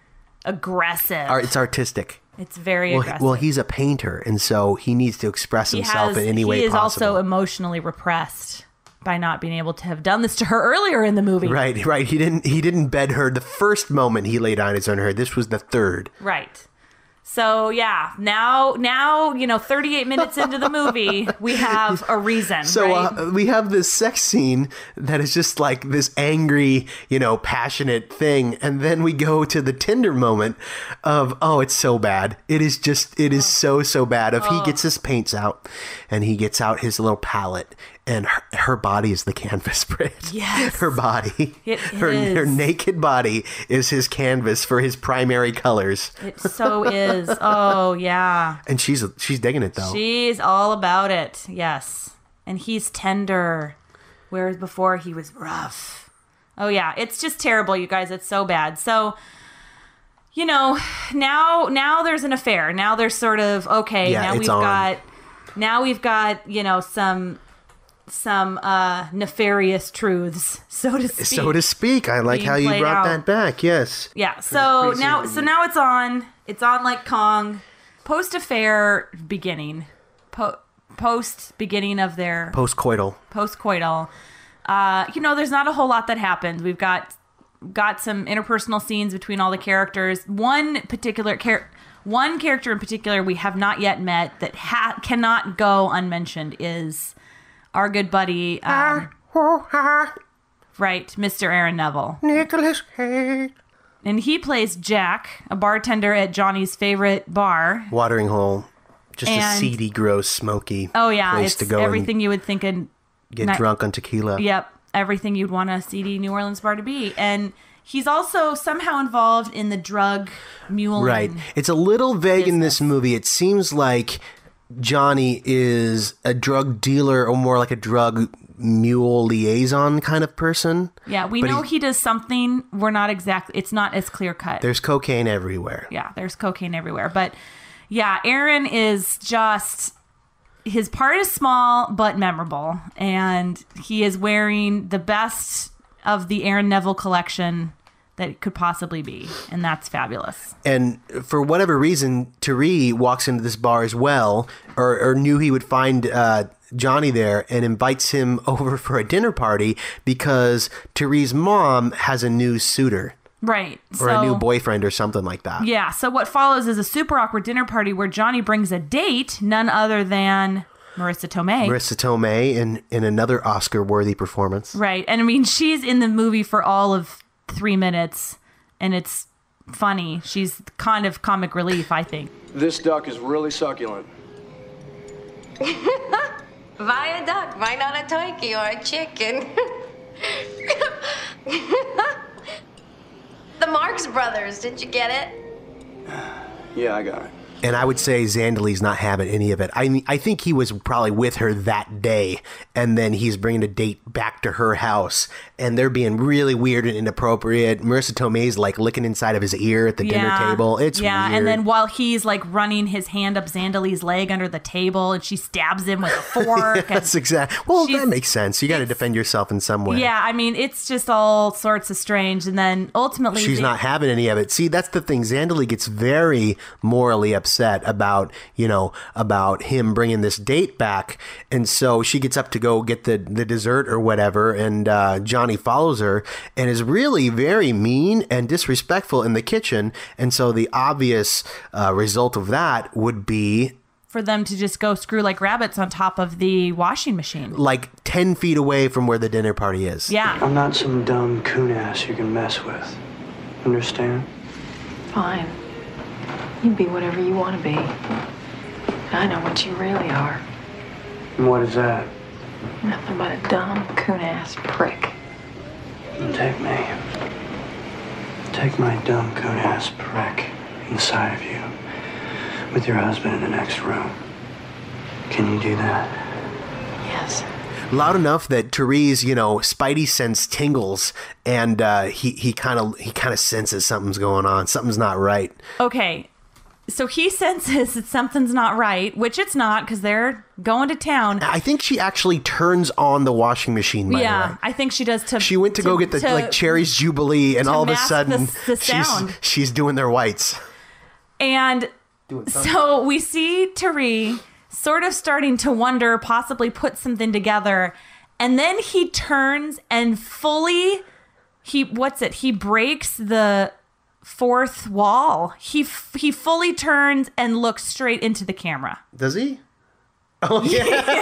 aggressive. Ar- It's artistic. It's very Well, aggressive. well, he's a painter, and so he needs to express He himself has- in any way He is possible. also emotionally repressed by not being able to have done this to her earlier in the movie. Right, right. He didn't he didn't bed her the first moment he laid eyes on her. This was the third. Right. So yeah, now now you know, thirty-eight minutes into the movie, we have a reason. So right? uh, we have this sex scene that is just like this angry, you know, passionate thing, and then we go to the tender moment of, oh, it's so bad. It is just, it is so so bad. If he gets his paints out, and he gets out his little palette, and her, her body is the canvas spread. Yes. Her body, It her is. her naked body is his canvas for his primary colors, It so is. Oh yeah. and she's she's digging it though. She's all about it. Yes. And he's tender, whereas before he was rough. Oh yeah, it's just terrible, you guys. It's so bad. So, you know, now now there's an affair. Now there's sort of okay. Yeah, now it's we've on. got now we've got you know some some uh, nefarious truths, so to speak. So to speak, I like being how you played brought out. that back. Yes. Yeah. So now, so now it's on. It's on like Kong. Post affair beginning. Po- post beginning of their Post-coital. post coital. Uh, you know, there's not a whole lot that happens. We've got got some interpersonal scenes between all the characters. One particular char- one character in particular we have not yet met that ha- cannot go unmentioned is our good buddy, um, right, Mister Aaron Neville. Nicholas Cage. And he plays Jack, a bartender at Johnny's favorite bar. Watering hole. Just a And- seedy, gross, smoky Oh yeah, place it's to go everything you would think a and get ni- drunk on tequila. Yep, everything you'd want a seedy New Orleans bar to be. And he's also somehow involved in the drug mule. Right. It's a little vague in this business. movie. It seems like Johnny is a drug dealer or more like a drug mule liaison kind of person. Yeah, we But know he's- he does something. We're not exactly. It's not as clear cut. There's cocaine everywhere. Yeah, there's cocaine everywhere. But yeah, Aaron is just, his part is small but memorable. And he is wearing the best of the Aaron Neville collection that it could possibly be. And that's fabulous. And for whatever reason, Therese walks into this bar as well, or, or knew he would find uh, Johnny there and invites him over for a dinner party because Therese's mom has a new suitor. Right. Or so, a new boyfriend or something like that. Yeah. So what follows is a super awkward dinner party where Johnny brings a date, none other than Marissa Tomei. Marissa Tomei in, in another Oscar-worthy performance. Right. And I mean, she's in the movie for all of three minutes, and it's funny. She's kind of comic relief, I think. This duck is really succulent. Why a duck? Why not a turkey or a chicken? The Marx Brothers, did you get it? Yeah, I got it. And I would say Zandalee's not having any of it. I mean, I think he was probably with her that day, and then he's bringing a date back to her house, and they're being really weird and inappropriate. Marissa Tomei's like licking inside of his ear at the Yeah. dinner table. It's yeah, weird. and then while he's like running his hand up Zandalee's leg under the table, and she stabs him with a fork. That's exactly. Well, she's- that makes sense. You got to defend yourself in some way. Yeah, I mean, it's just all sorts of strange, and then ultimately She's they- not having any of it. See, that's the thing. Zandalee gets very morally upset about, you know, about him bringing this date back. And so she gets up to go get the, the dessert or whatever. And uh, Johnny follows her and is really very mean and disrespectful in the kitchen. And so the obvious uh, result of that would be for them to just go screw like rabbits on top of the washing machine. like ten feet away from where the dinner party is. Yeah. I'm not some dumb coon ass you can mess with. Understand? Fine. You be whatever you want to be. I know what you really are. And what is that? Nothing but a dumb, coon-ass prick. Take me. Take my dumb coon ass prick inside of you with your husband in the next room. Can you do that? Yes. Loud enough that Therese, you know, Spidey sense tingles, and uh, he he kind of he kind of senses something's going on. Something's not right. Okay. So he senses that something's not right, which it's not because they're going to town. I think she actually turns on the washing machine. By Yeah, the way. I think she does. To She went to, go get the to- like Cherry's Jubilee, and to all of a mask sudden the- the sound. she's she's doing their whites. And so we see Therese sort of starting to wonder, possibly put something together, and then he turns and fully he what's it? He breaks the fourth wall. He f- he fully turns and looks straight into the camera. Does he? Oh yeah.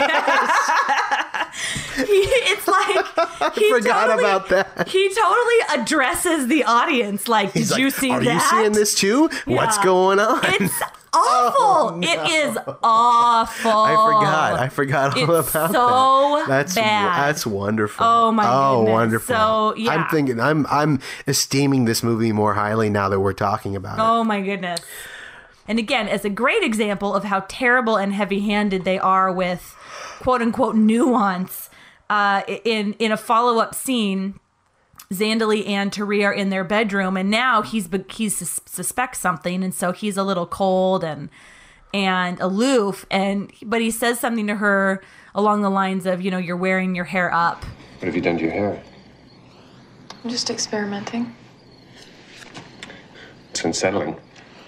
he, it's like he I forgot totally, about that. He totally addresses the audience. Like, He's did like, you see Are that? you seeing this too? What's Yeah. going on? It's awful. Oh, no. It is awful. I forgot. I forgot all It's about so that. That's bad. that's wonderful. Oh, my Oh, goodness. wonderful. So, yeah. I'm thinking I'm I'm esteeming this movie more highly now that we're talking about it. Oh my goodness. And again, it's a great example of how terrible and heavy-handed they are with quote unquote nuance. Uh, in in a follow-up scene, Zandalee and Therese are in their bedroom, and now he's he sus- suspects something, and so he's a little cold and and aloof, and but he says something to her along the lines of, you know, you're wearing your hair up. What have you done to your hair? I'm just experimenting. It's unsettling.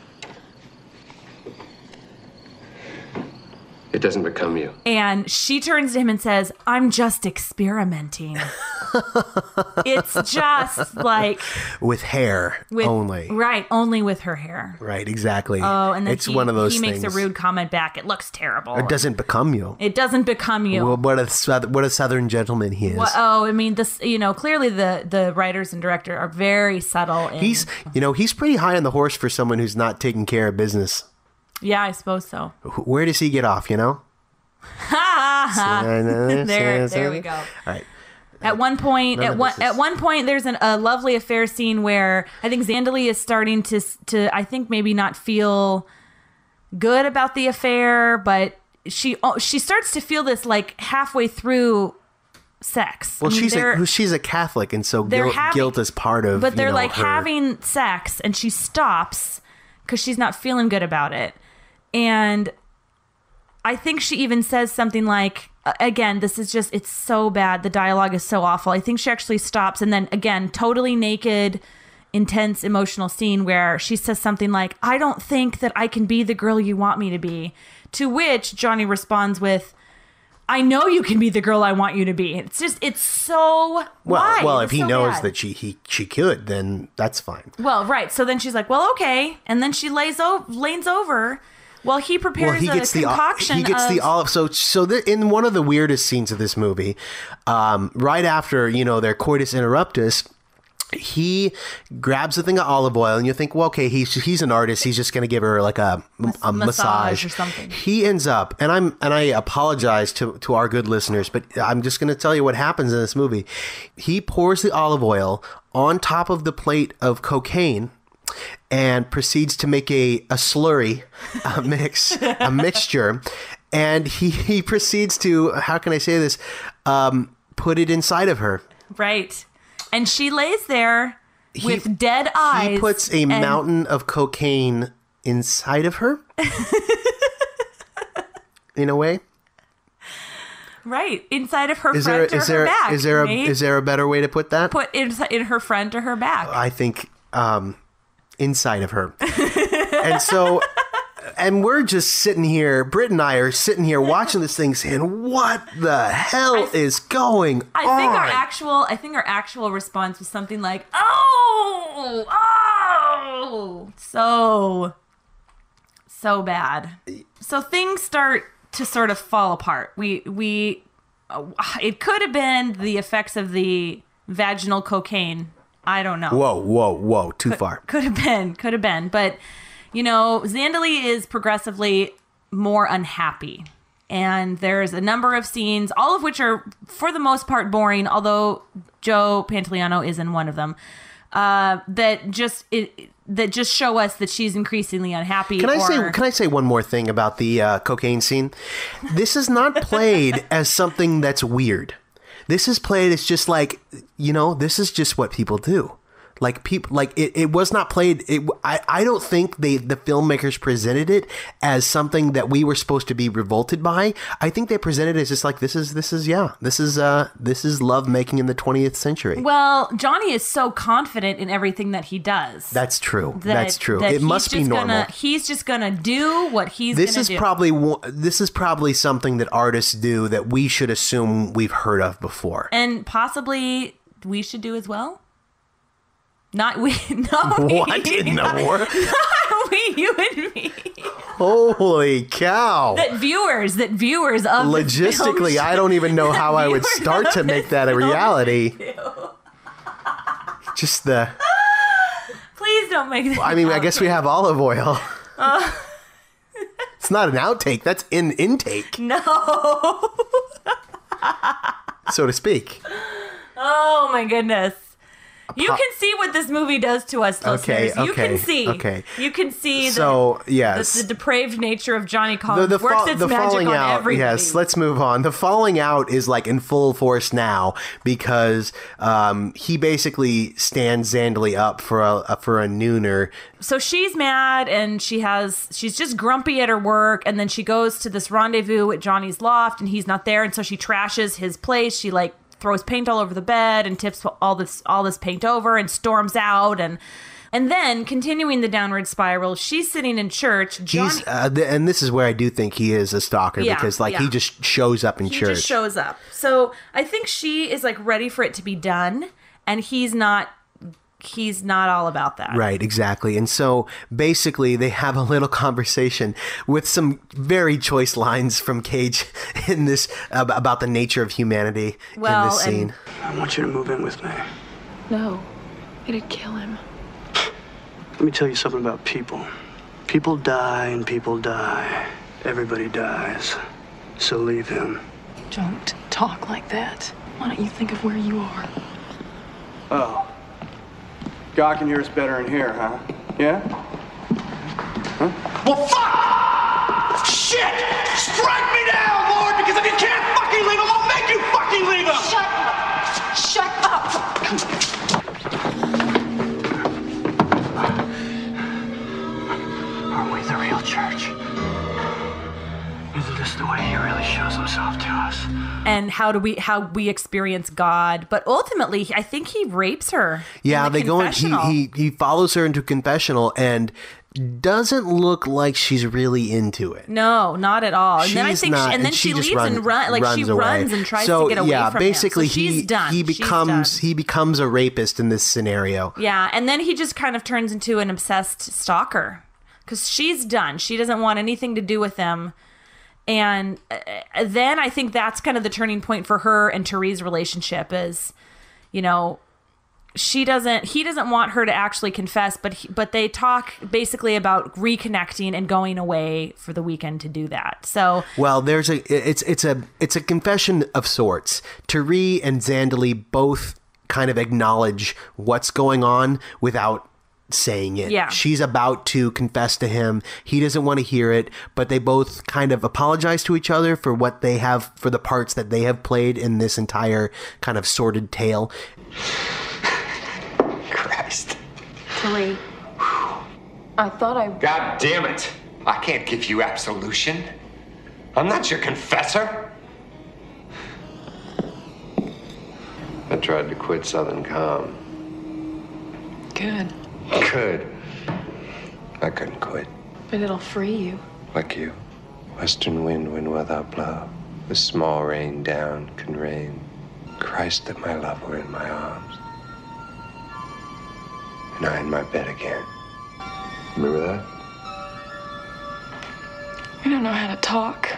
It doesn't become you. And she turns to him and says, I'm just experimenting. It's just like With hair with, only. Right, only with her hair. Right, exactly. Oh, and then it's he, one of those he things. makes a rude comment back. It looks terrible. It doesn't become you. It doesn't become you. Well, what a south- what a southern gentleman he is. Well, oh, I mean, this. You know, clearly the the writers and director are very subtle. In, He's, you know, he's pretty high on the horse for someone who's not taking care of business. yeah, I suppose so. Where does he get off, you know? Ha ha. There, there we go. All right. At one point, None at of one this is- at one point, there's an, a lovely affair scene where I think Zandalee is starting to to I think maybe not feel good about the affair, but she oh, she starts to feel this like halfway through sex. Well, I mean, she's they're- a she's a Catholic, and so they're guilt, having- guilt is part of. but they're you know, like her- having sex, and she stops because she's not feeling good about it, and I think she even says something like, again, this is just, it's so bad. The dialogue is so awful. I think she actually stops, and then again, totally naked, intense, emotional scene where she says something like, I don't think that I can be the girl you want me to be. To which Johnny responds with, I know you can be the girl I want you to be. It's just, it's so Well, why? well, It's if he so knows bad. that she he she could, then that's fine. Well, right. So then she's like, well, okay. And then she lays o- lanes over while he prepares Well, he gets a the concoction he gets of... the olive. So so the, in one of the weirdest scenes of this movie, um, right after you know their coitus interruptus, he grabs a thing of olive oil, and you think, well, okay, he's he's an artist. He's just going to give her like a, a massage massage or something. He ends up, and I'm and I apologize to to our good listeners, but I'm just going to tell you what happens in this movie. He pours the olive oil on top of the plate of cocaine and proceeds to make a, a slurry, a mix, a mixture, and he he proceeds to, how can I say this, um, put it inside of her. Right. And she lays there with dead eyes. He puts a and- mountain of cocaine inside of her. In a way. Right. Inside of her Is front there or is her there back. is there a Nate. is there a better way to put that? Put in, in her front or her back. I think um, inside of her. And so, and we're just sitting here, Britt and I are sitting here watching this thing saying, what the hell I- is going I on? think our actual I think our actual response was something like, oh, oh, so, so bad. So things start to sort of fall apart. We, we, uh, it could have been the effects of the vaginal cocaine. I don't know. Whoa, whoa, whoa, too Could- far. Could have been, could have been. But, you know, Zandalee is progressively more unhappy. And there's a number of scenes, all of which are, for the most part, boring, although Joe Pantoliano is in one of them, uh, that just it, that just show us that she's increasingly unhappy. Can I or, say can I say one more thing about the uh, cocaine scene? This is not played as something that's weird. This is played as just like, you know, this is just what people do. Like people, like it, it was not played. It, I, I don't think they, the filmmakers presented it as something that we were supposed to be revolted by. I think they presented it as just like, this is, this is, yeah, this is, uh, this is love making in the twentieth century. Well, Johnny is so confident in everything that he does. That's true. that- That's true. that It he's must be just normal. Gonna, he's just gonna do what he's This gonna is do. probably one- this is probably something that artists do that we should assume we've heard of before. And possibly we should do as well. Not we. Not we. What in the not, world? Not we, you and me. Holy cow! That viewers, that viewers of the film Logistically, I don't even know how I would viewers start to of make this that a film reality. do. Just the. Please don't make that. I mean, I guess we have olive oil. Uh, It's not an outtake. That's in intake, no. so to speak. Oh my goodness. You can see what this movie does to us, Okay, listeners. You okay, can see. okay. You can see So, the, yes. the, the depraved nature of Johnny The, Collins the, works fall, its the magic falling on out, everybody. yes, let's move on. The falling out is like in full force now because um, he basically stands Zandalee up for a, a for a nooner. So she's mad and she has she's just grumpy at her work, and then she goes to this rendezvous at Johnny's loft and he's not there, and so she trashes his place. She like throws paint all over the bed and tips all this all this paint over and storms out, and and then continuing the downward spiral, she's sitting in church. Johnny, He's uh, th- and this is where I do think he is a stalker Yeah, because like yeah. he just shows up in he church. just shows up. So I think she is like ready for it to be done, and he's not. He's not all about that. Right, exactly. And so basically they have a little conversation with some very choice lines from Cage in this ab- about the nature of humanity Well, in this and- scene. I want you to move in with me. No, it'd kill him. Let me tell you something about people. People die and people die. Everybody dies. So leave him. Don't talk like that. Why don't you think of where you are? Oh. God can hear us better in here, huh? Yeah? Huh? Well, fuck! Shit! Strike me down, Lord, because if you can't fucking leave him, I'll make you fucking leave him! Shut up! Shut up! Are we the real church? Is this the way he really shows himself to us? And how do we how we experience God? But ultimately, I think he rapes her. Yeah, in the they go in, he, confessional. he he follows her into confessional, and doesn't look like she's really into it. No, not at all. And She's then I think, not, she, and then and she, she just leaves run- and run, like she runs away. runs and tries so, to get away yeah, from basically him. So he she's done. he She's becomes done. he becomes a rapist in this scenario. Yeah, and then he just kind of turns into an obsessed stalker because she's done. She doesn't want anything to do with him. And uh, then I think that's kind of the turning point for her and Therese' relationship is, you know, she doesn't, he doesn't want her to actually confess, but he, but they talk basically about reconnecting and going away for the weekend to do that. So, well, there's a, it's, it's a, it's a confession of sorts. Therese and Zandalee both kind of acknowledge what's going on without saying it. Yeah. She's about to confess to him. He doesn't want to hear it, but they both kind of apologize to each other for what they have, for the parts that they have played in this entire kind of sordid tale. Christ. Three. I thought I... God damn it. I can't give you absolution. I'm not your confessor. I tried to quit Southern Com. Good. Could. I couldn't quit. But it'll free you. Like you. Western wind, wind without blow. The small rain down can rain. Christ, that my love were in my arms. And I in my bed again. Remember that? We don't know how to talk.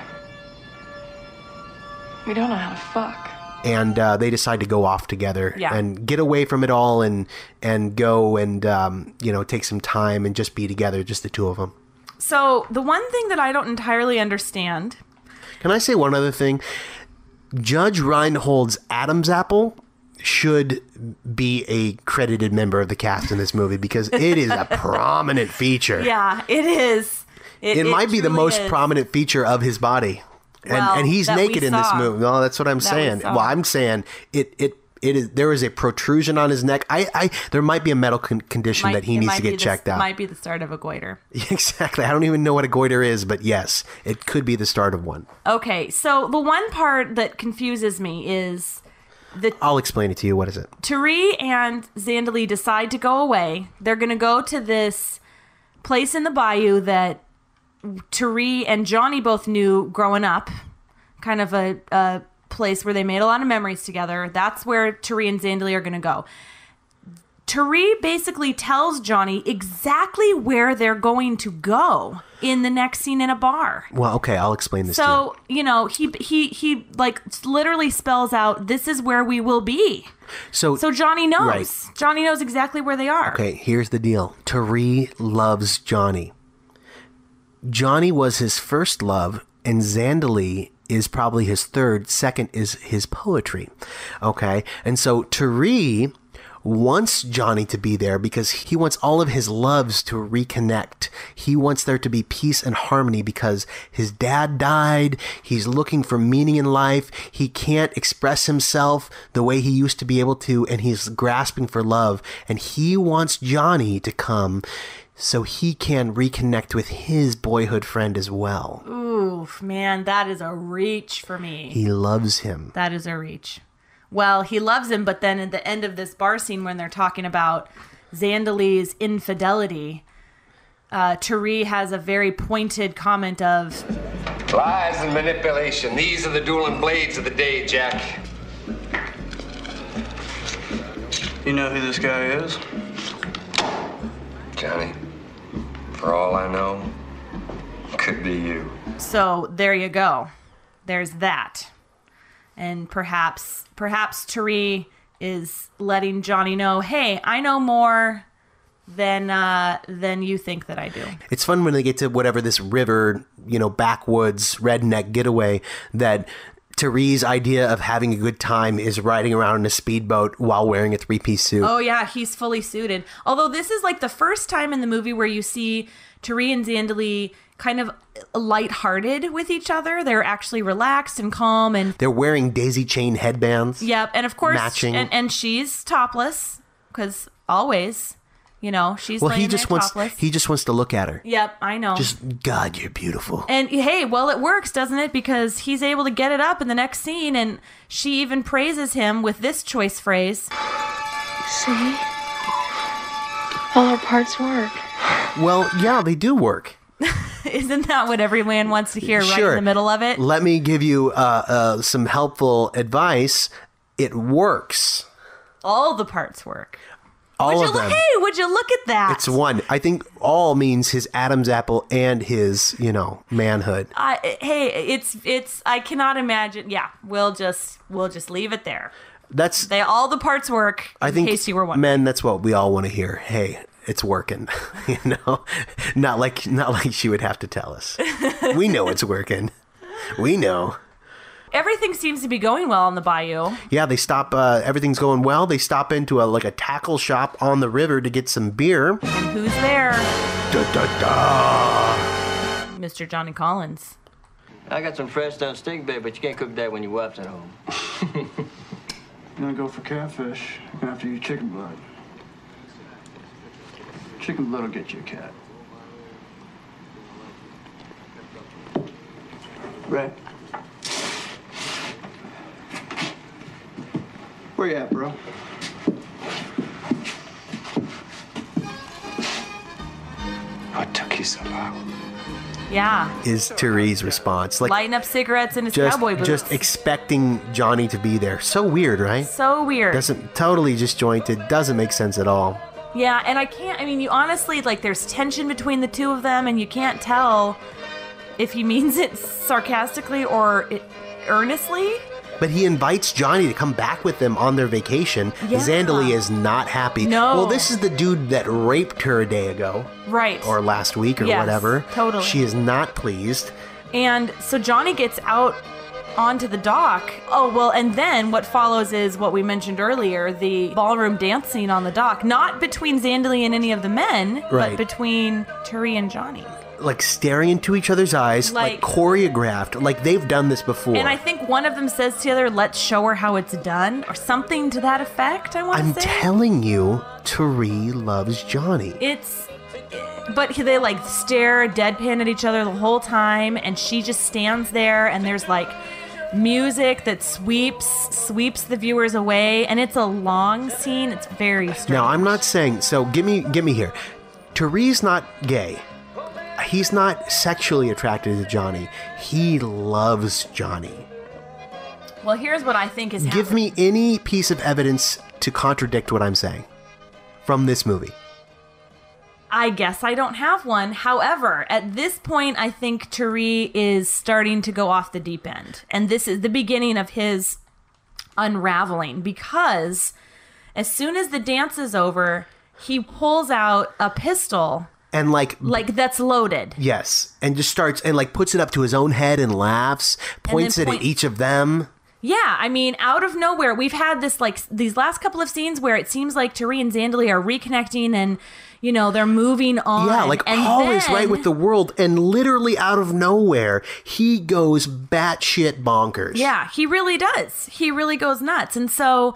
We don't know how to fuck. And uh, they decide to go off together Yeah. and get away from it all and and go and, um, you know, take some time and just be together, just the two of them. so the one thing that I don't entirely understand. Can I say one other thing? Judge Reinhold's Adam's apple should be a credited member of the cast in this movie because it is a prominent feature. Yeah, it is. It, it might be the truly most is. prominent feature of his body. And, Well, and he's that we naked in this saw. movie. Well, that's what I'm That we saying. saw. Well, I'm saying it. It. It is. There is a protrusion on his neck. I. I there might be a medical con- condition Might- that he it needs might to be get the- checked out. Might be the start of a goiter. Exactly. I don't even know what a goiter is, but yes, it could be the start of one. Okay, so the one part that confuses me is the I'll explain it to you. What is it? Therese and Zandalee decide to go away. They're going to go to this place in the bayou that Therese and Johnny both knew growing up, kind of a, a place where they made a lot of memories together. That's where Therese and Zandalee are going to go. Therese basically tells Johnny exactly where they're going to go in the next scene in a bar. Well, okay, I'll explain this to you. So, you know, he he he like literally spells out, this is where we will be. So, So Johnny knows. Right. Johnny knows exactly where they are. Okay, here's the deal. Therese loves Johnny. Johnny was his first love, and Zandalee is probably his third. Second is his poetry. Okay, and so Therese wants Johnny to be there because he wants all of his loves to reconnect. He wants there to be peace and harmony because his dad died. He's looking for meaning in life. He can't express himself the way he used to be able to, and he's grasping for love. And he wants Johnny to come so he can reconnect with his boyhood friend as well. Oof, man, that is a reach for me. He loves him. That is a reach. Well, he loves him, but then at the end of this bar scene when they're talking about Zandalee's infidelity, uh, Therese has a very pointed comment of, Lies and manipulation. These are the dueling blades of the day, Jack. You know who this guy is? Johnny, for all I know, could be you. so there you go. There's that. And perhaps, perhaps Therese is letting Johnny know, hey, I know more than uh, than you think that I do. It's fun when they get to whatever this river, you know, backwoods, redneck getaway, that Therese's idea of having a good time is riding around in a speedboat while wearing a three-piece suit. Oh, yeah, he's fully suited. Although this is like the first time in the movie where you see Therese and Zandalee kind of lighthearted with each other. They're actually relaxed and calm. And They're wearing daisy chain headbands. yep, and of course, Matching. And, and she's topless, because always, you know, she's Well, laying he just there wants topless. he just wants to look at her. Yep, I know. Just, God, you're beautiful. And hey, well, it works, doesn't it? Because he's able to get it up in the next scene, and she even praises him with this choice phrase. See? All our parts work. Well, yeah, they do work. Isn't that what every man wants to hear Sure. right in the middle of it? Let me give you uh, uh, some helpful advice. It works. All the parts work. All would of you, them. Hey, would you look at that? It's one. I think all means his Adam's apple and his, you know, manhood. I, hey, it's it's. I cannot imagine. Yeah, we'll just we'll just leave it there. That's. They all the parts work. In I think case you were wondering. men. That's what we all want to hear. Hey, it's working. You know, not like not like she would have to tell us. We know it's working. We know. Everything seems to be going well on the bayou. Yeah, they stop. Uh, everything's going well. They stop into a like a tackle shop on the river to get some beer. And who's there? Da, da, da. Mister Johnny Collins. I got some fresh done steak, babe, but you can't cook that when your wife's at home. You're gonna go for catfish. You're gonna have to use chicken blood. Chicken blood will get you a cat. Right. Where you at, bro? What took you so long? Yeah. Is Therese's response like Lighting up cigarettes in his just cowboy boots. just expecting Johnny to be there? So weird, right? So weird. Doesn't totally disjointed. Doesn't make sense at all. Yeah, and I can't. I mean, you honestly like. There's tension between the two of them, and you can't tell if he means it sarcastically or it, earnestly. But he invites Johnny to come back with them on their vacation. Yeah. Zandalee is not happy. No. Well, this is the dude that raped her a day ago. Right. Or last week or Yes, whatever. totally. She is not pleased. And so Johnny gets out onto the dock. Oh, well, and then what follows is what we mentioned earlier, the ballroom dance scene on the dock. Not between Zandalee and any of the men, Right. but between Turi and Johnny. Like staring into each other's eyes, like, Like- choreographed, like they've done this before. And I think one of them says to the other, let's show her how it's done, or something to that effect, I want I'm to say. telling you, Turi loves Johnny. It's, but they like stare deadpan at each other the whole time, and she just stands there, and there's like music that sweeps sweeps the viewers away, and it's a long scene. It's very strange. Now, I'm not saying, so give me, give me here. Turi's not gay. He's not sexually attracted to Johnny. He loves Johnny. Well, here's what I think is Give happening. me any piece of evidence to contradict what I'm saying from this movie. I guess I don't have one. However, at this point, I think Turi is starting to go off the deep end. And this is the beginning of his unraveling, because as soon as the dance is over, he pulls out a pistol, And like, like that's loaded. yes, and just starts and like puts it up to his own head and laughs, points it point- at each of them. Yeah, I mean, out of nowhere, we've had this like these last couple of scenes where it seems like Turi and Zandalee are reconnecting, and you know they're moving on. Yeah, like and all then, is right with the world, and literally out of nowhere, he goes batshit bonkers. Yeah, he really does. He really goes nuts, and so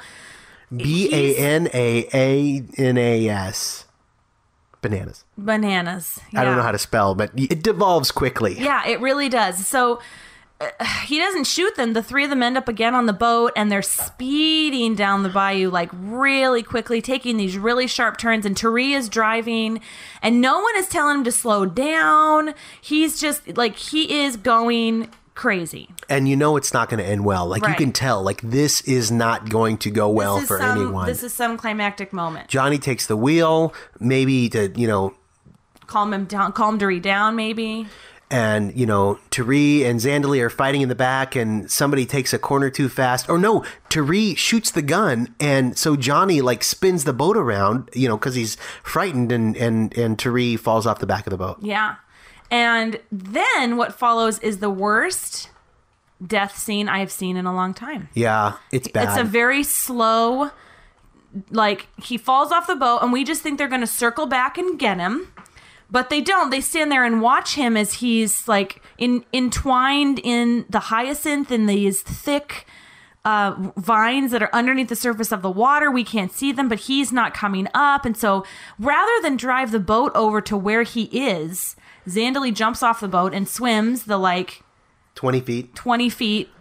B A N A A N A S. Bananas. bananas. I don't yeah. know how to spell, but it devolves quickly. Yeah, it really does. So uh, he doesn't shoot them. The three of them end up again on the boat, and they're speeding down the bayou like really quickly, taking these really sharp turns. And Turi is driving, and no one is telling him to slow down. He's just like, he is going crazy. And you know it's not going to end well. Like you Right. can tell, like this is not going to go well This is for some, anyone. This is some climactic moment. Johnny takes the wheel, maybe to, you know, Calm him down, calm Turi down, maybe. and, you know, Turi and Zandalee are fighting in the back, and somebody takes a corner too fast. Or no, Turi shoots the gun, and so Johnny, like, spins the boat around, you know, because he's frightened, and, and, and Turi falls off the back of the boat. Yeah. And then what follows is the worst death scene I have seen in a long time. Yeah, it's bad. It's a very slow, like, he falls off the boat, and we just think they're going to circle back and get him. But they don't. They stand there and watch him as he's, like, in, entwined in the hyacinth and these thick uh, vines that are underneath the surface of the water. We can't see them, but he's not coming up. And so rather than drive the boat over to where he is, Zandalee jumps off the boat and swims the, like, twenty feet. twenty feet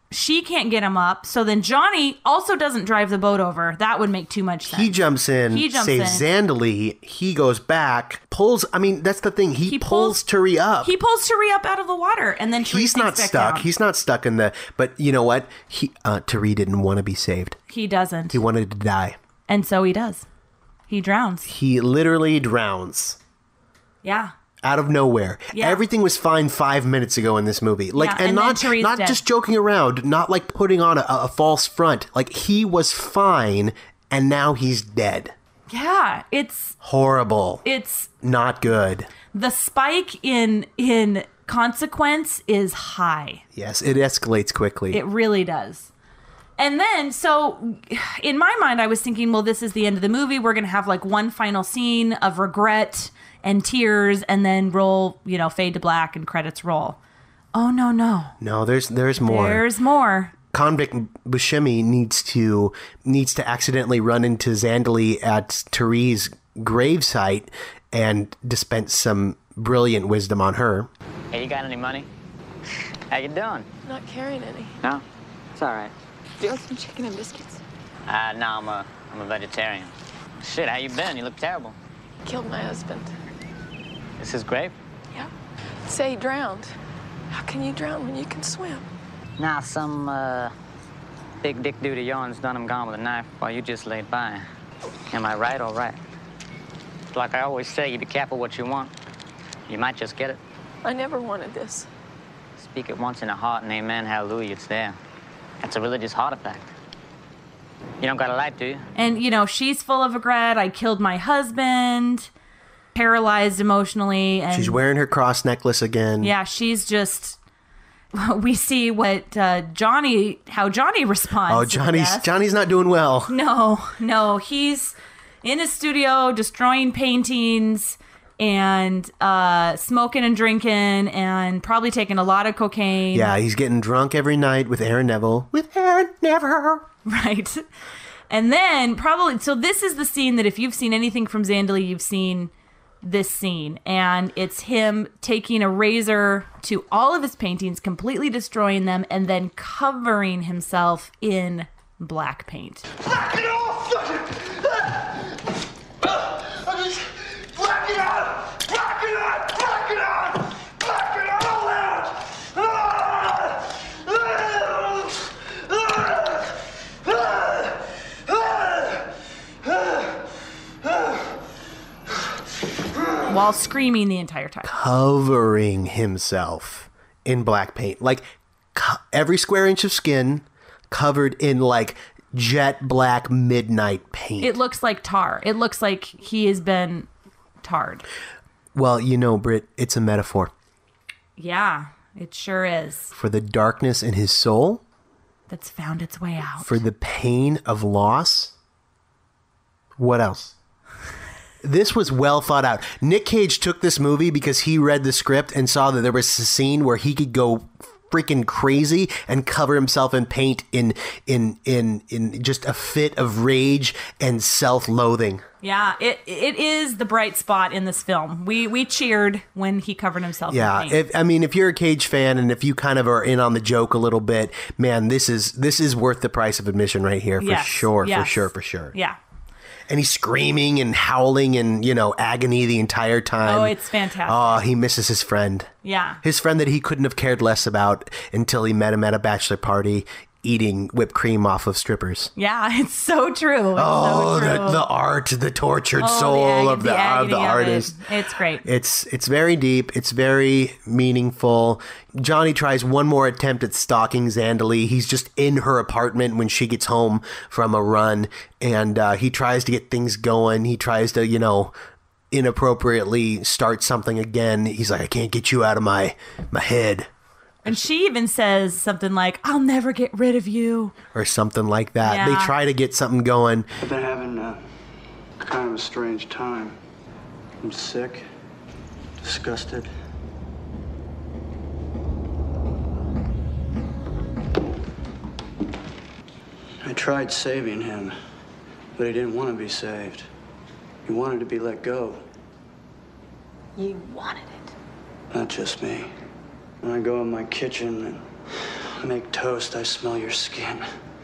she can't get him up. So then Johnny also doesn't drive the boat over. That would make too much sense. He jumps in, He jumps saves in. Zandalee. He goes back, pulls. I mean, that's the thing. He, He pulls, pulls- Turi up. He pulls Turi up out of the water, and then Turi He's sinks not back stuck. down. He's not stuck in the. But you know what? He uh, Turi didn't want to be saved. He doesn't. He wanted to die. And so he does. He drowns. He literally drowns. Yeah. Out of nowhere. Yeah. Everything was fine five minutes ago in this movie. Like, Yeah, and, and then not Turi's not dead. just joking around, not like putting on a, a false front. Like, he was fine, and now he's dead. Yeah. It's Horrible. it's Not good. the spike in in consequence is high. Yes, it escalates quickly. It really does. And then, so in my mind, I was thinking, well, this is the end of the movie. We're going to have like one final scene of regret and tears, and then roll, you know, fade to black and credits roll. Oh, no, no. no, there's there's more. There's more. Convict Buscemi needs to needs to accidentally run into Zandalee at Turi's gravesite and dispense some brilliant wisdom on her. Hey, you got any money? How you doing? Not carrying any. No? It's all right. Do you like some chicken and biscuits? Uh, no, I'm a, I'm a vegetarian. Shit, how you been? You look terrible. Killed my husband. This is great. Yeah. Say he drowned. How can you drown when you can swim? Now, some, uh, big dick dude of yours done him gone with a knife while you just laid by. Am I right or right? Like I always say, you be careful what you want. You might just get it. I never wanted this. Speak it once in a heart and amen, hallelujah, it's there. That's a religious heart attack. You don't got a light, do you? And, you know, she's full of regret. I killed my husband, paralyzed emotionally. And She's wearing her cross necklace again. yeah, she's just. We see what uh, Johnny, how Johnny responds. Oh, to Johnny's death. Johnny's not doing well. No, no, he's in his studio destroying paintings and uh, smoking and drinking and probably taking a lot of cocaine. Yeah, he's getting drunk every night with Aaron Neville. With Aaron Neville. Right. And then probably, so this is the scene that if you've seen anything from Zandalee, you've seen this scene. And it's him taking a razor to all of his paintings, completely destroying them, and then covering himself in black paint. Black it off! Black it out! Black it out! Black it out! Black it all out! While screaming the entire time. Covering himself in black paint. Like, co- every square inch of skin covered in, like, jet black midnight paint. It looks like tar. It looks like he has been tarred. Well, you know, Britt, it's a metaphor Yeah, it sure is. for the darkness in his soul, That's found its way out. for the pain of loss. What else? This was well thought out. Nic Cage took this movie because he read the script and saw that there was a scene where he could go freaking crazy and cover himself in paint in in in in just a fit of rage and self-loathing. Yeah, it it is the bright spot in this film. We we cheered when he covered himself Yeah, in paint. if, I mean, if you're a Cage fan and if you kind of are in on the joke a little bit, man, this is this is worth the price of admission right here for Yes, sure, for yes. sure, for sure. Yeah. And he's screaming and howling and, you know, agony the entire time. Oh, it's fantastic. Oh, he misses his friend. Yeah. His friend that he couldn't have cared less about until he met him at a bachelor party eating whipped cream off of strippers. Yeah, it's so true. It's Oh, so true. the, the art, the tortured Oh, the soul ag- of the, the of agony the of it. artist. It's great. It's it's very deep. It's very meaningful. Johnny tries one more attempt at stalking Zandalee. He's just in her apartment when she gets home from a run, and uh, he tries to get things going. He tries to, you know, inappropriately start something again. He's like, I can't get you out of my my head. And she even says something like, I'll never get rid of you. Or something like that. Yeah. They try to get something going. I've been having uh, kind of a strange time. I'm sick, disgusted. I tried saving him, but he didn't want to be saved. He wanted to be let go. You wanted it. Not just me. When I go in my kitchen and I make toast, I smell your skin.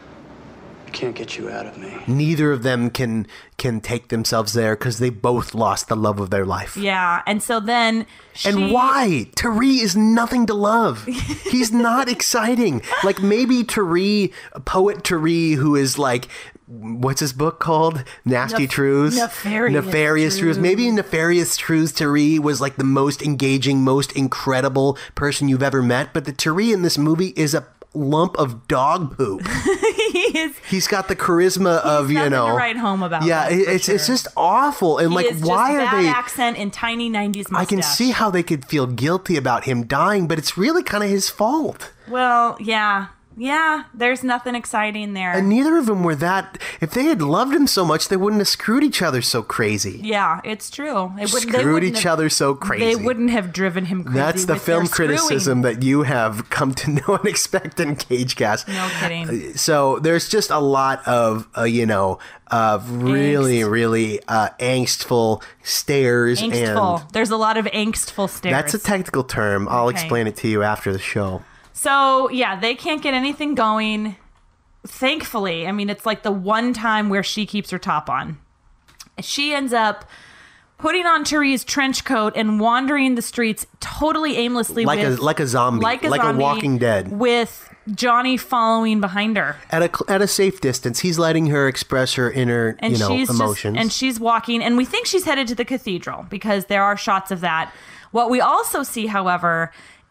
I can't get you out of me. Neither of them can can take themselves there because they both lost the love of their life. Yeah, and so then she... And why? Tari is nothing to love. He's not exciting. Like, maybe Tari, poet Tari, who is like, what's his book called? Nasty Nef- Truths? Nefarious, Nefarious Truths. Maybe Nefarious Truths Tari was like the most engaging, most incredible person you've ever met. But the Tari in this movie is a lump of dog poop. he is. He's got the charisma of, you know, to write home about. Yeah, that, it's sure. it's just awful. And he like, is why just are bad they? accent and tiny nineties mustache. I can see how they could feel guilty about him dying, but it's really kind of his fault. Well, yeah. Yeah, there's nothing exciting there. And neither of them were that. If they had loved him so much, they wouldn't have screwed each other so crazy. Yeah, it's true. They wouldn't, they Screwed wouldn't each have, other so crazy. They wouldn't have driven him crazy. That's the with film their screwing. criticism that you have come to know and expect in CAGECAST. No kidding. So there's just a lot of, uh, you know, of really, Angst. really uh, angstful stares. Angstful. And there's a lot of angstful stares. That's a technical term. I'll Okay. explain it to you after the show. So, yeah, they can't get anything going. Thankfully, I mean, it's like the one time where she keeps her top on. She ends up putting on Tari's trench coat and wandering the streets totally aimlessly. Like with, a like a zombie. Like a, like zombie a Walking Dead. With Johnny following behind her. At a, at a safe distance. He's letting her express her inner, And you know, she's emotions. Just, and she's walking, and we think she's headed to the cathedral because there are shots of that. What we also see, however,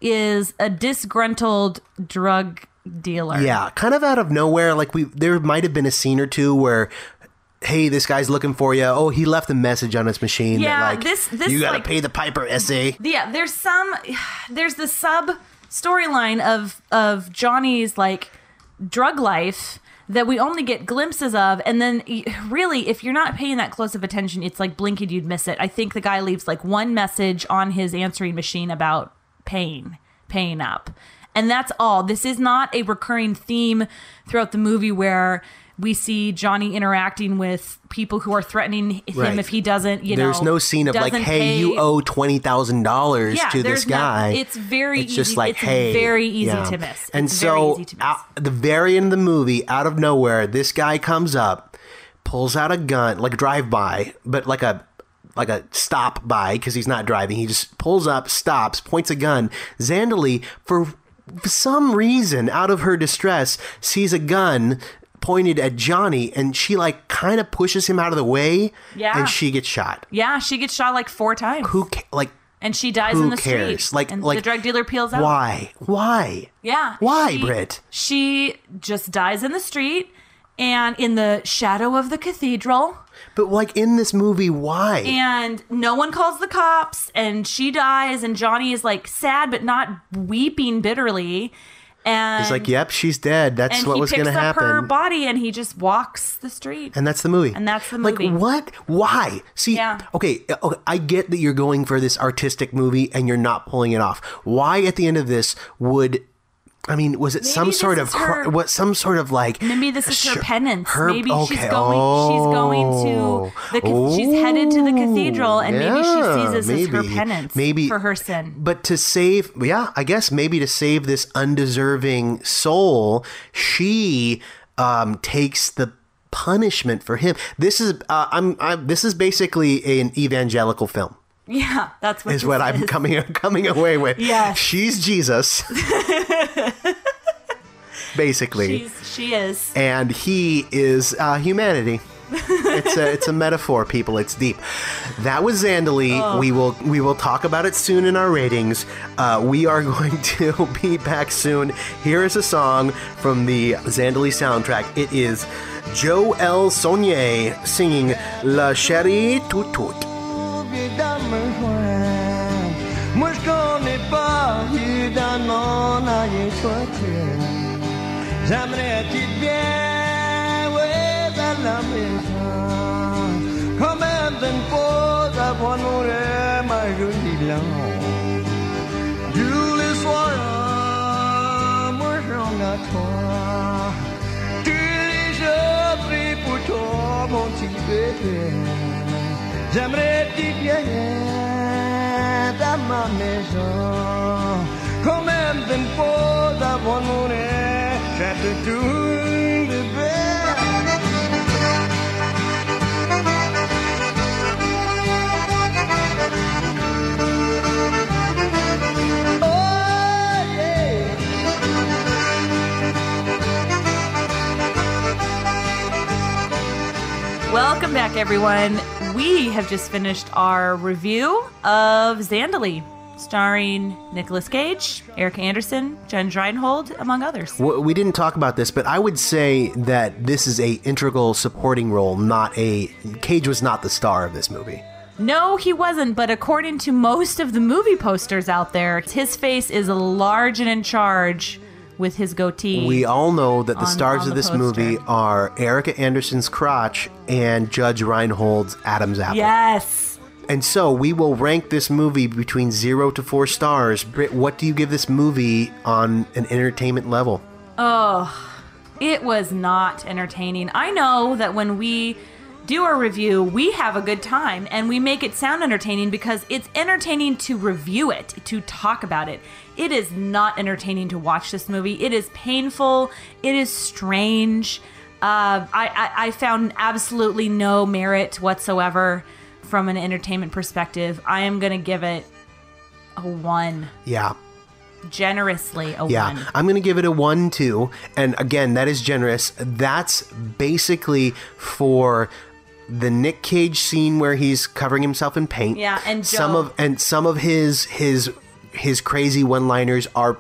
is a disgruntled drug dealer. Yeah, kind of out of nowhere. Like we, there might have been a scene or two where, hey, this guy's looking for you. Oh, he left a message on his machine. Yeah, that, like, this, this you got to like, pay the piper, S A. Yeah, there's some, there's the sub storyline of of Johnny's like drug life that we only get glimpses of, and then really, if you're not paying that close of attention, it's like blink and you'd miss it. I think the guy leaves like one message on his answering machine about paying, paying up. And that's all. This is not a recurring theme throughout the movie where we see Johnny interacting with people who are threatening him Right. if he doesn't, you There's know. no scene of like, doesn't hey, pay. you owe twenty thousand dollars Yeah, to this there's no- guy. it's very It's just easy- like, it's hey. very easy yeah. to miss. And It's very so easy to miss. out, at the very end of the movie, out of nowhere, this guy comes up, pulls out a gun, like a drive-by, but like a like a stop by because he's not driving. He just pulls up, stops, points a gun. Zandalee, for For some reason, out of her distress, sees a gun pointed at Johnny, and she like kind of pushes him out of the way, Yeah. and she gets shot. Yeah, she gets shot like four times. Who ca- like? And she dies who in the cares? street. Like, and like the drug dealer peels out. Why? Why? Yeah. Why, she, Britt? She just dies in the street and in the shadow of the cathedral. But like in this movie, why? And no one calls the cops, and she dies, and Johnny is like sad but not weeping bitterly. And He's like, yep, she's dead. That's and what he was picks going to up happen. her body and he just walks the street. And that's the movie. And that's the movie. Like, what? Why? See, Yeah. okay, okay, I get that you're going for this artistic movie and you're not pulling it off. Why at the end of this would... I mean, was it Maybe some this sort is of... Cr- her- what? Some sort of like... Maybe this is her Sure. penance. Her- maybe okay. she's going. She's going to the. ca- She's headed to the cathedral, and maybe she Yeah, sees this as her maybe. penance Maybe- for her sin. But to save, yeah, I guess maybe to save this undeserving soul, she um, takes the punishment for him. This is, uh, I'm, I'm, this is basically an evangelical film. Yeah, that's what Is this what I'm is. coming coming away with. Yes. She's Jesus, basically, She's, she is. and he is uh, humanity. It's a it's a metaphor, people. It's deep. That was Zandalee. Oh. We will we will talk about it soon in our ratings. Uh, we are going to be back soon. Here is a song from the Zandalee soundtrack. It is Joe L. Saunier singing La Chérie Tout Tout. Moi je connais pas évidemment n'aille sortir. J'aimerais tu bien ouais dans la maison. Quand même d'une pause avant mon rêve ma jolie langue. Tous les soirs moi j'en à toi. Tous les jours prie pour toi mon petit bébé. J'aimerais t'y bien dans ma maison, come in tempo da buon amore, certo tu le Welcome back, everyone. We have just finished our review of Zandalee, starring Nicolas Cage, Erika Anderson, Judge Reinhold, among others. We didn't talk about this, but I would say that this is a integral supporting role, not a... Cage was not the star of this movie. No, he wasn't, but according to most of the movie posters out there, his face is large and in charge with his goatee. We all know that the on, stars on of the this poster. movie are Erika Anderson's crotch and Judge Reinhold's Adam's apple. Yes. And so we will rank this movie between zero to four stars. Britt, what do you give this movie on an entertainment level? Oh, it was not entertaining. I know that when we do our review, we have a good time and we make it sound entertaining because it's entertaining to review it, to talk about it. It is not entertaining to watch this movie. It is painful. It is strange. Uh, I, I, I found absolutely no merit whatsoever from an entertainment perspective. I am going to give it a one. Yeah. Generously a yeah, one. I'm going to give it a one, too. And again, that is generous. That's basically for the Nic Cage scene where he's covering himself in paint. Yeah, and Joe. Some of and some of his his his crazy one-liners are,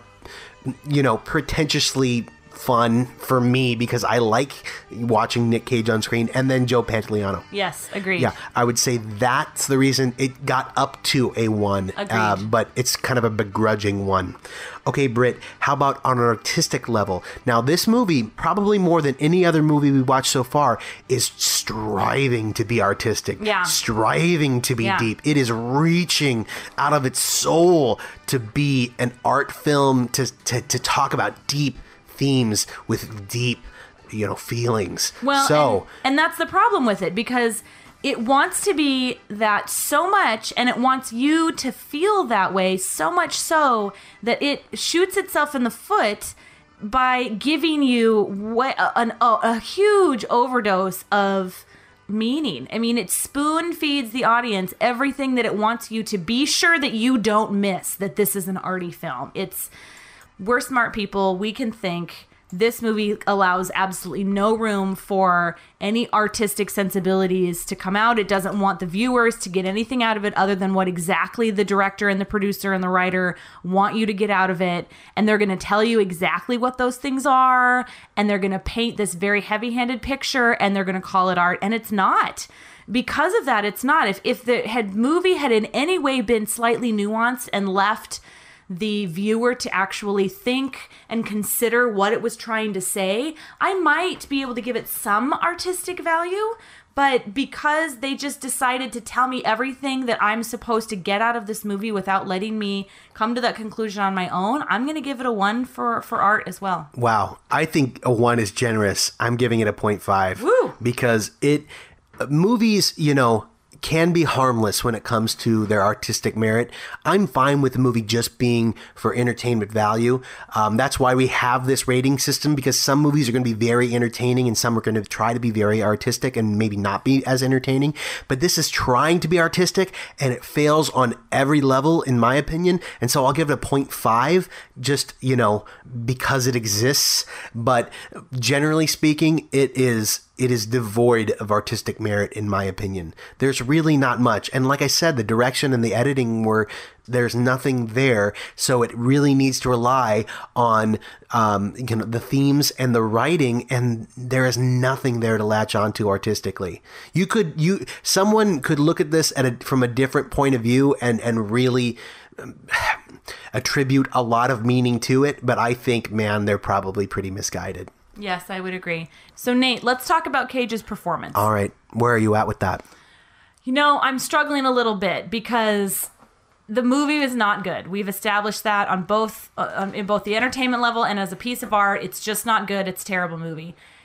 you know, pretentiously fun for me because I like watching Nic Cage on screen, and then Joe Pantoliano. Yes, agreed. Yeah, I would say that's the reason it got up to a one. Agreed. Um, but it's kind of a begrudging one. Okay, Britt, how about on an artistic level? Now, this movie, probably more than any other movie we watched so far, is striving to be artistic. Yeah. Striving to be Yeah. deep. It is reaching out of its soul to be an art film, to, to, to talk about deep themes with deep, you know, feelings. Well, so and, and that's the problem with it because it wants to be that so much, and it wants you to feel that way so much so that it shoots itself in the foot by giving you what, an, a, a huge overdose of meaning. I mean, it spoon feeds the audience everything that it wants you to be sure that you don't miss, that this is an arty film. It's We're smart people. We can think. This movie allows absolutely no room for any artistic sensibilities to come out. It doesn't want the viewers to get anything out of it other than what exactly the director and the producer and the writer want you to get out of it. And they're going to tell you exactly what those things are. And they're going to paint this very heavy-handed picture and they're going to call it art. And it's not. Because of that, it's not. If, if the had movie had in any way been slightly nuanced and left the viewer to actually think and consider what it was trying to say, I might be able to give it some artistic value. But because they just decided to tell me everything that I'm supposed to get out of this movie without letting me come to that conclusion on my own, I'm going to give it a one for, for art as well. Wow. I think a one is generous. I'm giving it a point five. Woo! Because it, movies, you know, can be harmless when it comes to their artistic merit. I'm fine with the movie just being for entertainment value. Um, that's why we have this rating system, because some movies are going to be very entertaining and some are going to try to be very artistic and maybe not be as entertaining. But this is trying to be artistic and it fails on every level, in my opinion. And so I'll give it a point five just, you know, because it exists. But generally speaking, it is It is devoid of artistic merit, in my opinion. There's really not much. And like I said, the direction and the editing were, there's nothing there. So it really needs to rely on um, you know, the themes and the writing, and there is nothing there to latch onto artistically. You could, you, someone could look at this at a, from a different point of view and, and really um, attribute a lot of meaning to it. But I think, man, they're probably pretty misguided. Yes, I would agree. So, Nate, let's talk about Cage's performance. All right. Where are you at with that? You know, I'm struggling a little bit because the movie is not good. We've established that on both uh, in both the entertainment level and as a piece of art. It's just not good. It's a terrible movie.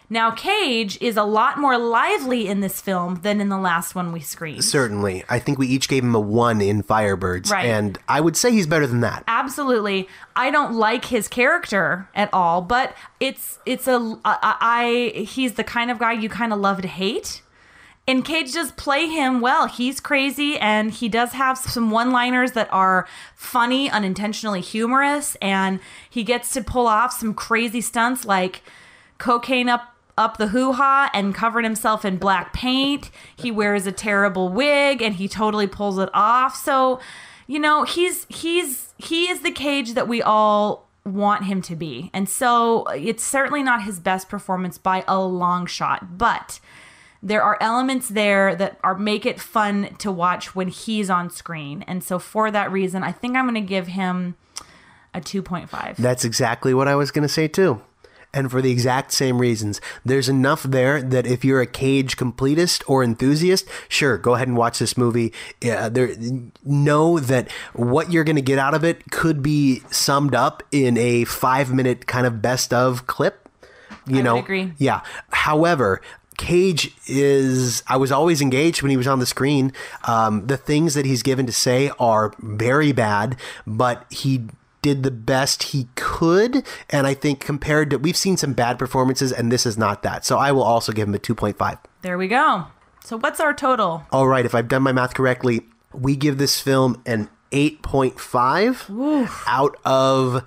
Now, Cage is a lot more lively in this film than in the last one we screened. Certainly. I think we each gave him a one in Firebirds. Right. And I would say he's better than that. Absolutely. I don't like his character at all, but it's it's a I, I he's the kind of guy you kind of love to hate. And Cage does play him well. He's crazy, and he does have some one-liners that are funny, unintentionally humorous, and he gets to pull off some crazy stunts like cocaine up up the hoo-ha and covering himself in black paint. He wears a terrible wig and he totally pulls it off. So, you know, he's he's he is the Cage that we all want him to be. And so it's certainly not his best performance by a long shot, but there are elements there that are make it fun to watch when he's on screen. And so for that reason, I think I'm going to give him a two point five. That's exactly what I was going to say too. And for the exact same reasons. There's enough there that if you're a Cage completist or enthusiast, sure, go ahead and watch this movie. Yeah, there, know that what you're going to get out of it could be summed up in a five-minute kind of best-of clip. You I know, would agree. Yeah. However, Cage is, I was always engaged when he was on the screen. Um, the things that he's given to say are very bad, but he did the best he could, and I think compared to, we've seen some bad performances, and this is not that. So I will also give him a two point five. There we go. So what's our total? All right, if I've done my math correctly, we give this film an eight point five Oof. out of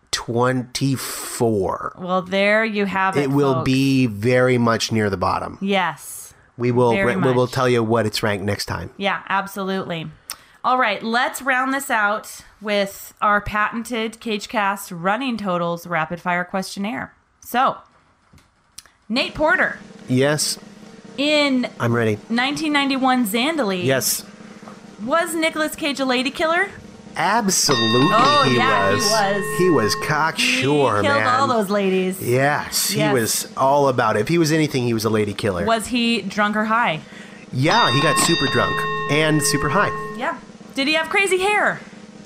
twenty-four. Well, there you have it. It will folks. be very much near the bottom. Yes. We will Very we will much. tell you what it's ranked next time. Yeah, absolutely. All right, let's round this out with our patented CageCast running totals rapid fire questionnaire. So, Nate Porter. Yes, In I'm ready. nineteen ninety-one Zandalee. Yes. Was Nicolas Cage a lady killer? Absolutely, Oh, he yeah, he was. was. He was cocksure, He killed man. all those ladies. Yes, he Yes. was all about it. If he was anything, he was a lady killer. Was he drunk or high? Yeah, he got super drunk and super high. Yeah. Did he have crazy hair?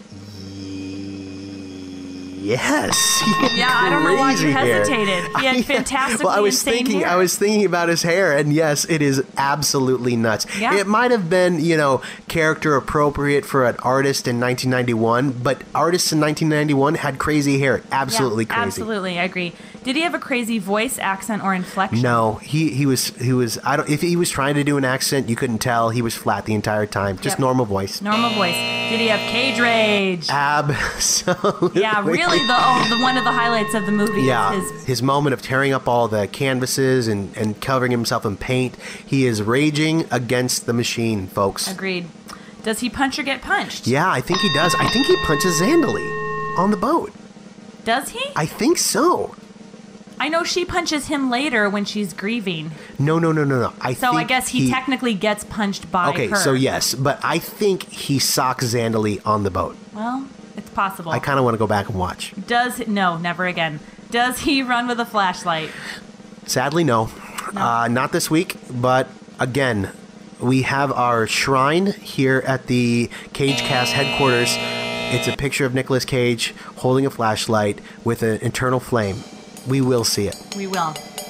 Yes. He had Yeah, I don't know why you crazy hair. hesitated. He had fantastically Well, I was insane thinking, hair. I was thinking about his hair, and yes, it is absolutely nuts. Yeah. It might have been, you know, character appropriate for an artist in nineteen ninety-one, but artists in nineteen ninety-one had crazy hair. Absolutely Yeah, crazy. Absolutely, I agree. Did he have a crazy voice, accent, or inflection? No, he he was he was I don't if he was trying to do an accent, you couldn't tell. He was flat the entire time, just Yep. normal voice. Normal voice. Did he have cage rage? Absolutely. Yeah, really. The oh, the one of the highlights of the movie Yeah, is his. his moment of tearing up all the canvases and, and covering himself in paint. He is raging against the machine, folks. Agreed. Does he punch or get punched? Yeah, I think he does. I think he punches Zandalee on the boat. Does he? I think so. I know she punches him later when she's grieving. No, no, no, no, no. I So think I guess he, technically gets punched by Okay, her. so yes, but I think he socks Zandalee on the boat. Well, it's possible. I kind of want to go back and watch. Does no, never again. Does he run with a flashlight? Sadly, no. No. Uh, not this week, but again, we have our shrine here at the CageCast headquarters. It's a picture of Nicolas Cage holding a flashlight with an internal flame. We will see it. We will.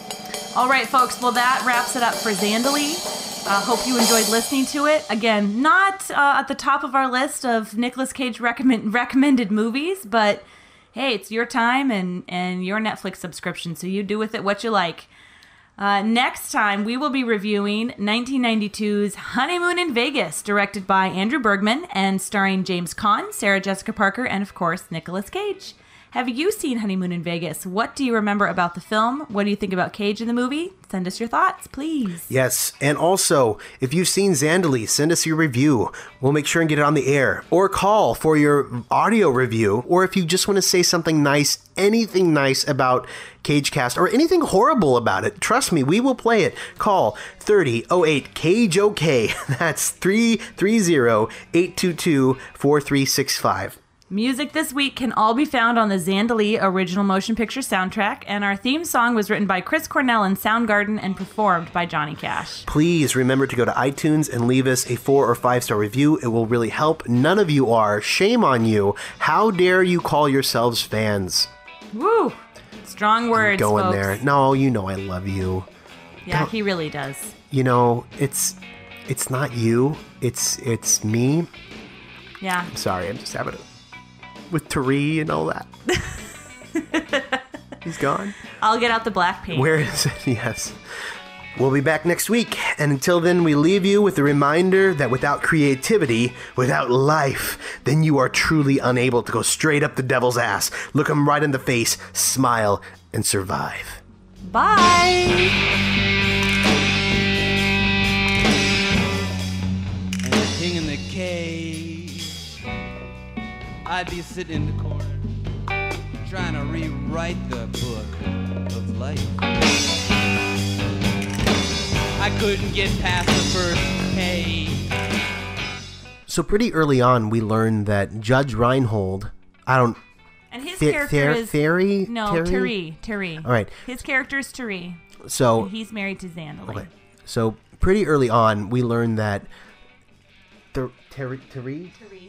All right, folks. Well, that wraps it up for Zandalee. Uh, hope you enjoyed listening to it. Again, not uh, at the top of our list of Nicolas Cage recommend, recommended movies, but hey, it's your time and, and your Netflix subscription, so you do with it what you like. Uh, next time, we will be reviewing nineteen ninety-two's Honeymoon in Vegas, directed by Andrew Bergman and starring James Caan, Sarah Jessica Parker, and of course, Nicolas Cage. Have you seen Honeymoon in Vegas? What do you remember about the film? What do you think about Cage in the movie? Send us your thoughts, please. Yes, and also, if you've seen Zandalee, send us your review. We'll make sure and get it on the air. Or call for your audio review. Or if you just want to say something nice, anything nice about CageCast, or anything horrible about it, trust me, we will play it. Call thirty oh eight CAGE OK. That's three three zero, eight two two, four three six five. Music this week can all be found on the Zandalee original motion picture soundtrack, and our theme song was written by Chris Cornell and Soundgarden and performed by Johnny Cash. Please remember to go to iTunes and leave us a four or five star review. It will really help. None of you are. Shame on you. How dare you call yourselves fans? Woo! Strong words, Going folks. there. No, you know I love you. Yeah, Don't- he really does. You know, it's it's not you. It's it's me. Yeah. I'm sorry. I'm just having it with Tari and all that. He's gone. I'll get out the black paint. Where is it? Yes. We'll be back next week. And until then, we leave you with the reminder that without creativity, without life, then you are truly unable to go straight up the devil's ass, look him right in the face, smile, and survive. Bye. And the king in the cage, I'd be sitting in the corner, trying to rewrite the book of life. I couldn't get past the first page. So pretty early on, we learned that Judge Reinhold, I don't... And his Th- character Ther- is... Theory? No, Terry? Tari. Tari. All right. His character is Tari. So... And he's married to Zandalee. Okay. So pretty early on, we learned that... Ther- Tari? Tari? Tari.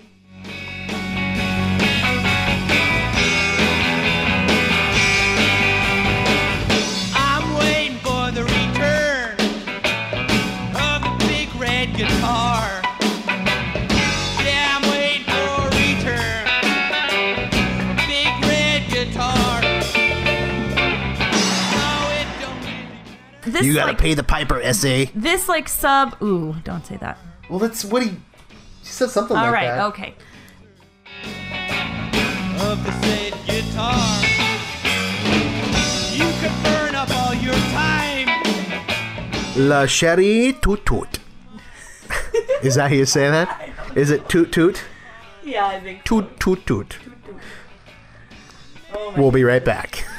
I'm waiting for the return of the big red guitar. Yeah, I'm waiting for a return. Big red guitar. No, it don't really This, you gotta like, pay the piper, S A. This, like, sub... Ooh, don't say that. Well, that's what he... He said something All like right, that. okay. of the said guitar. You can burn up all your time. La chérie toot toot. Is that how you say that? Is it toot toot? Yeah, I think Toot toot toot. We'll be right back.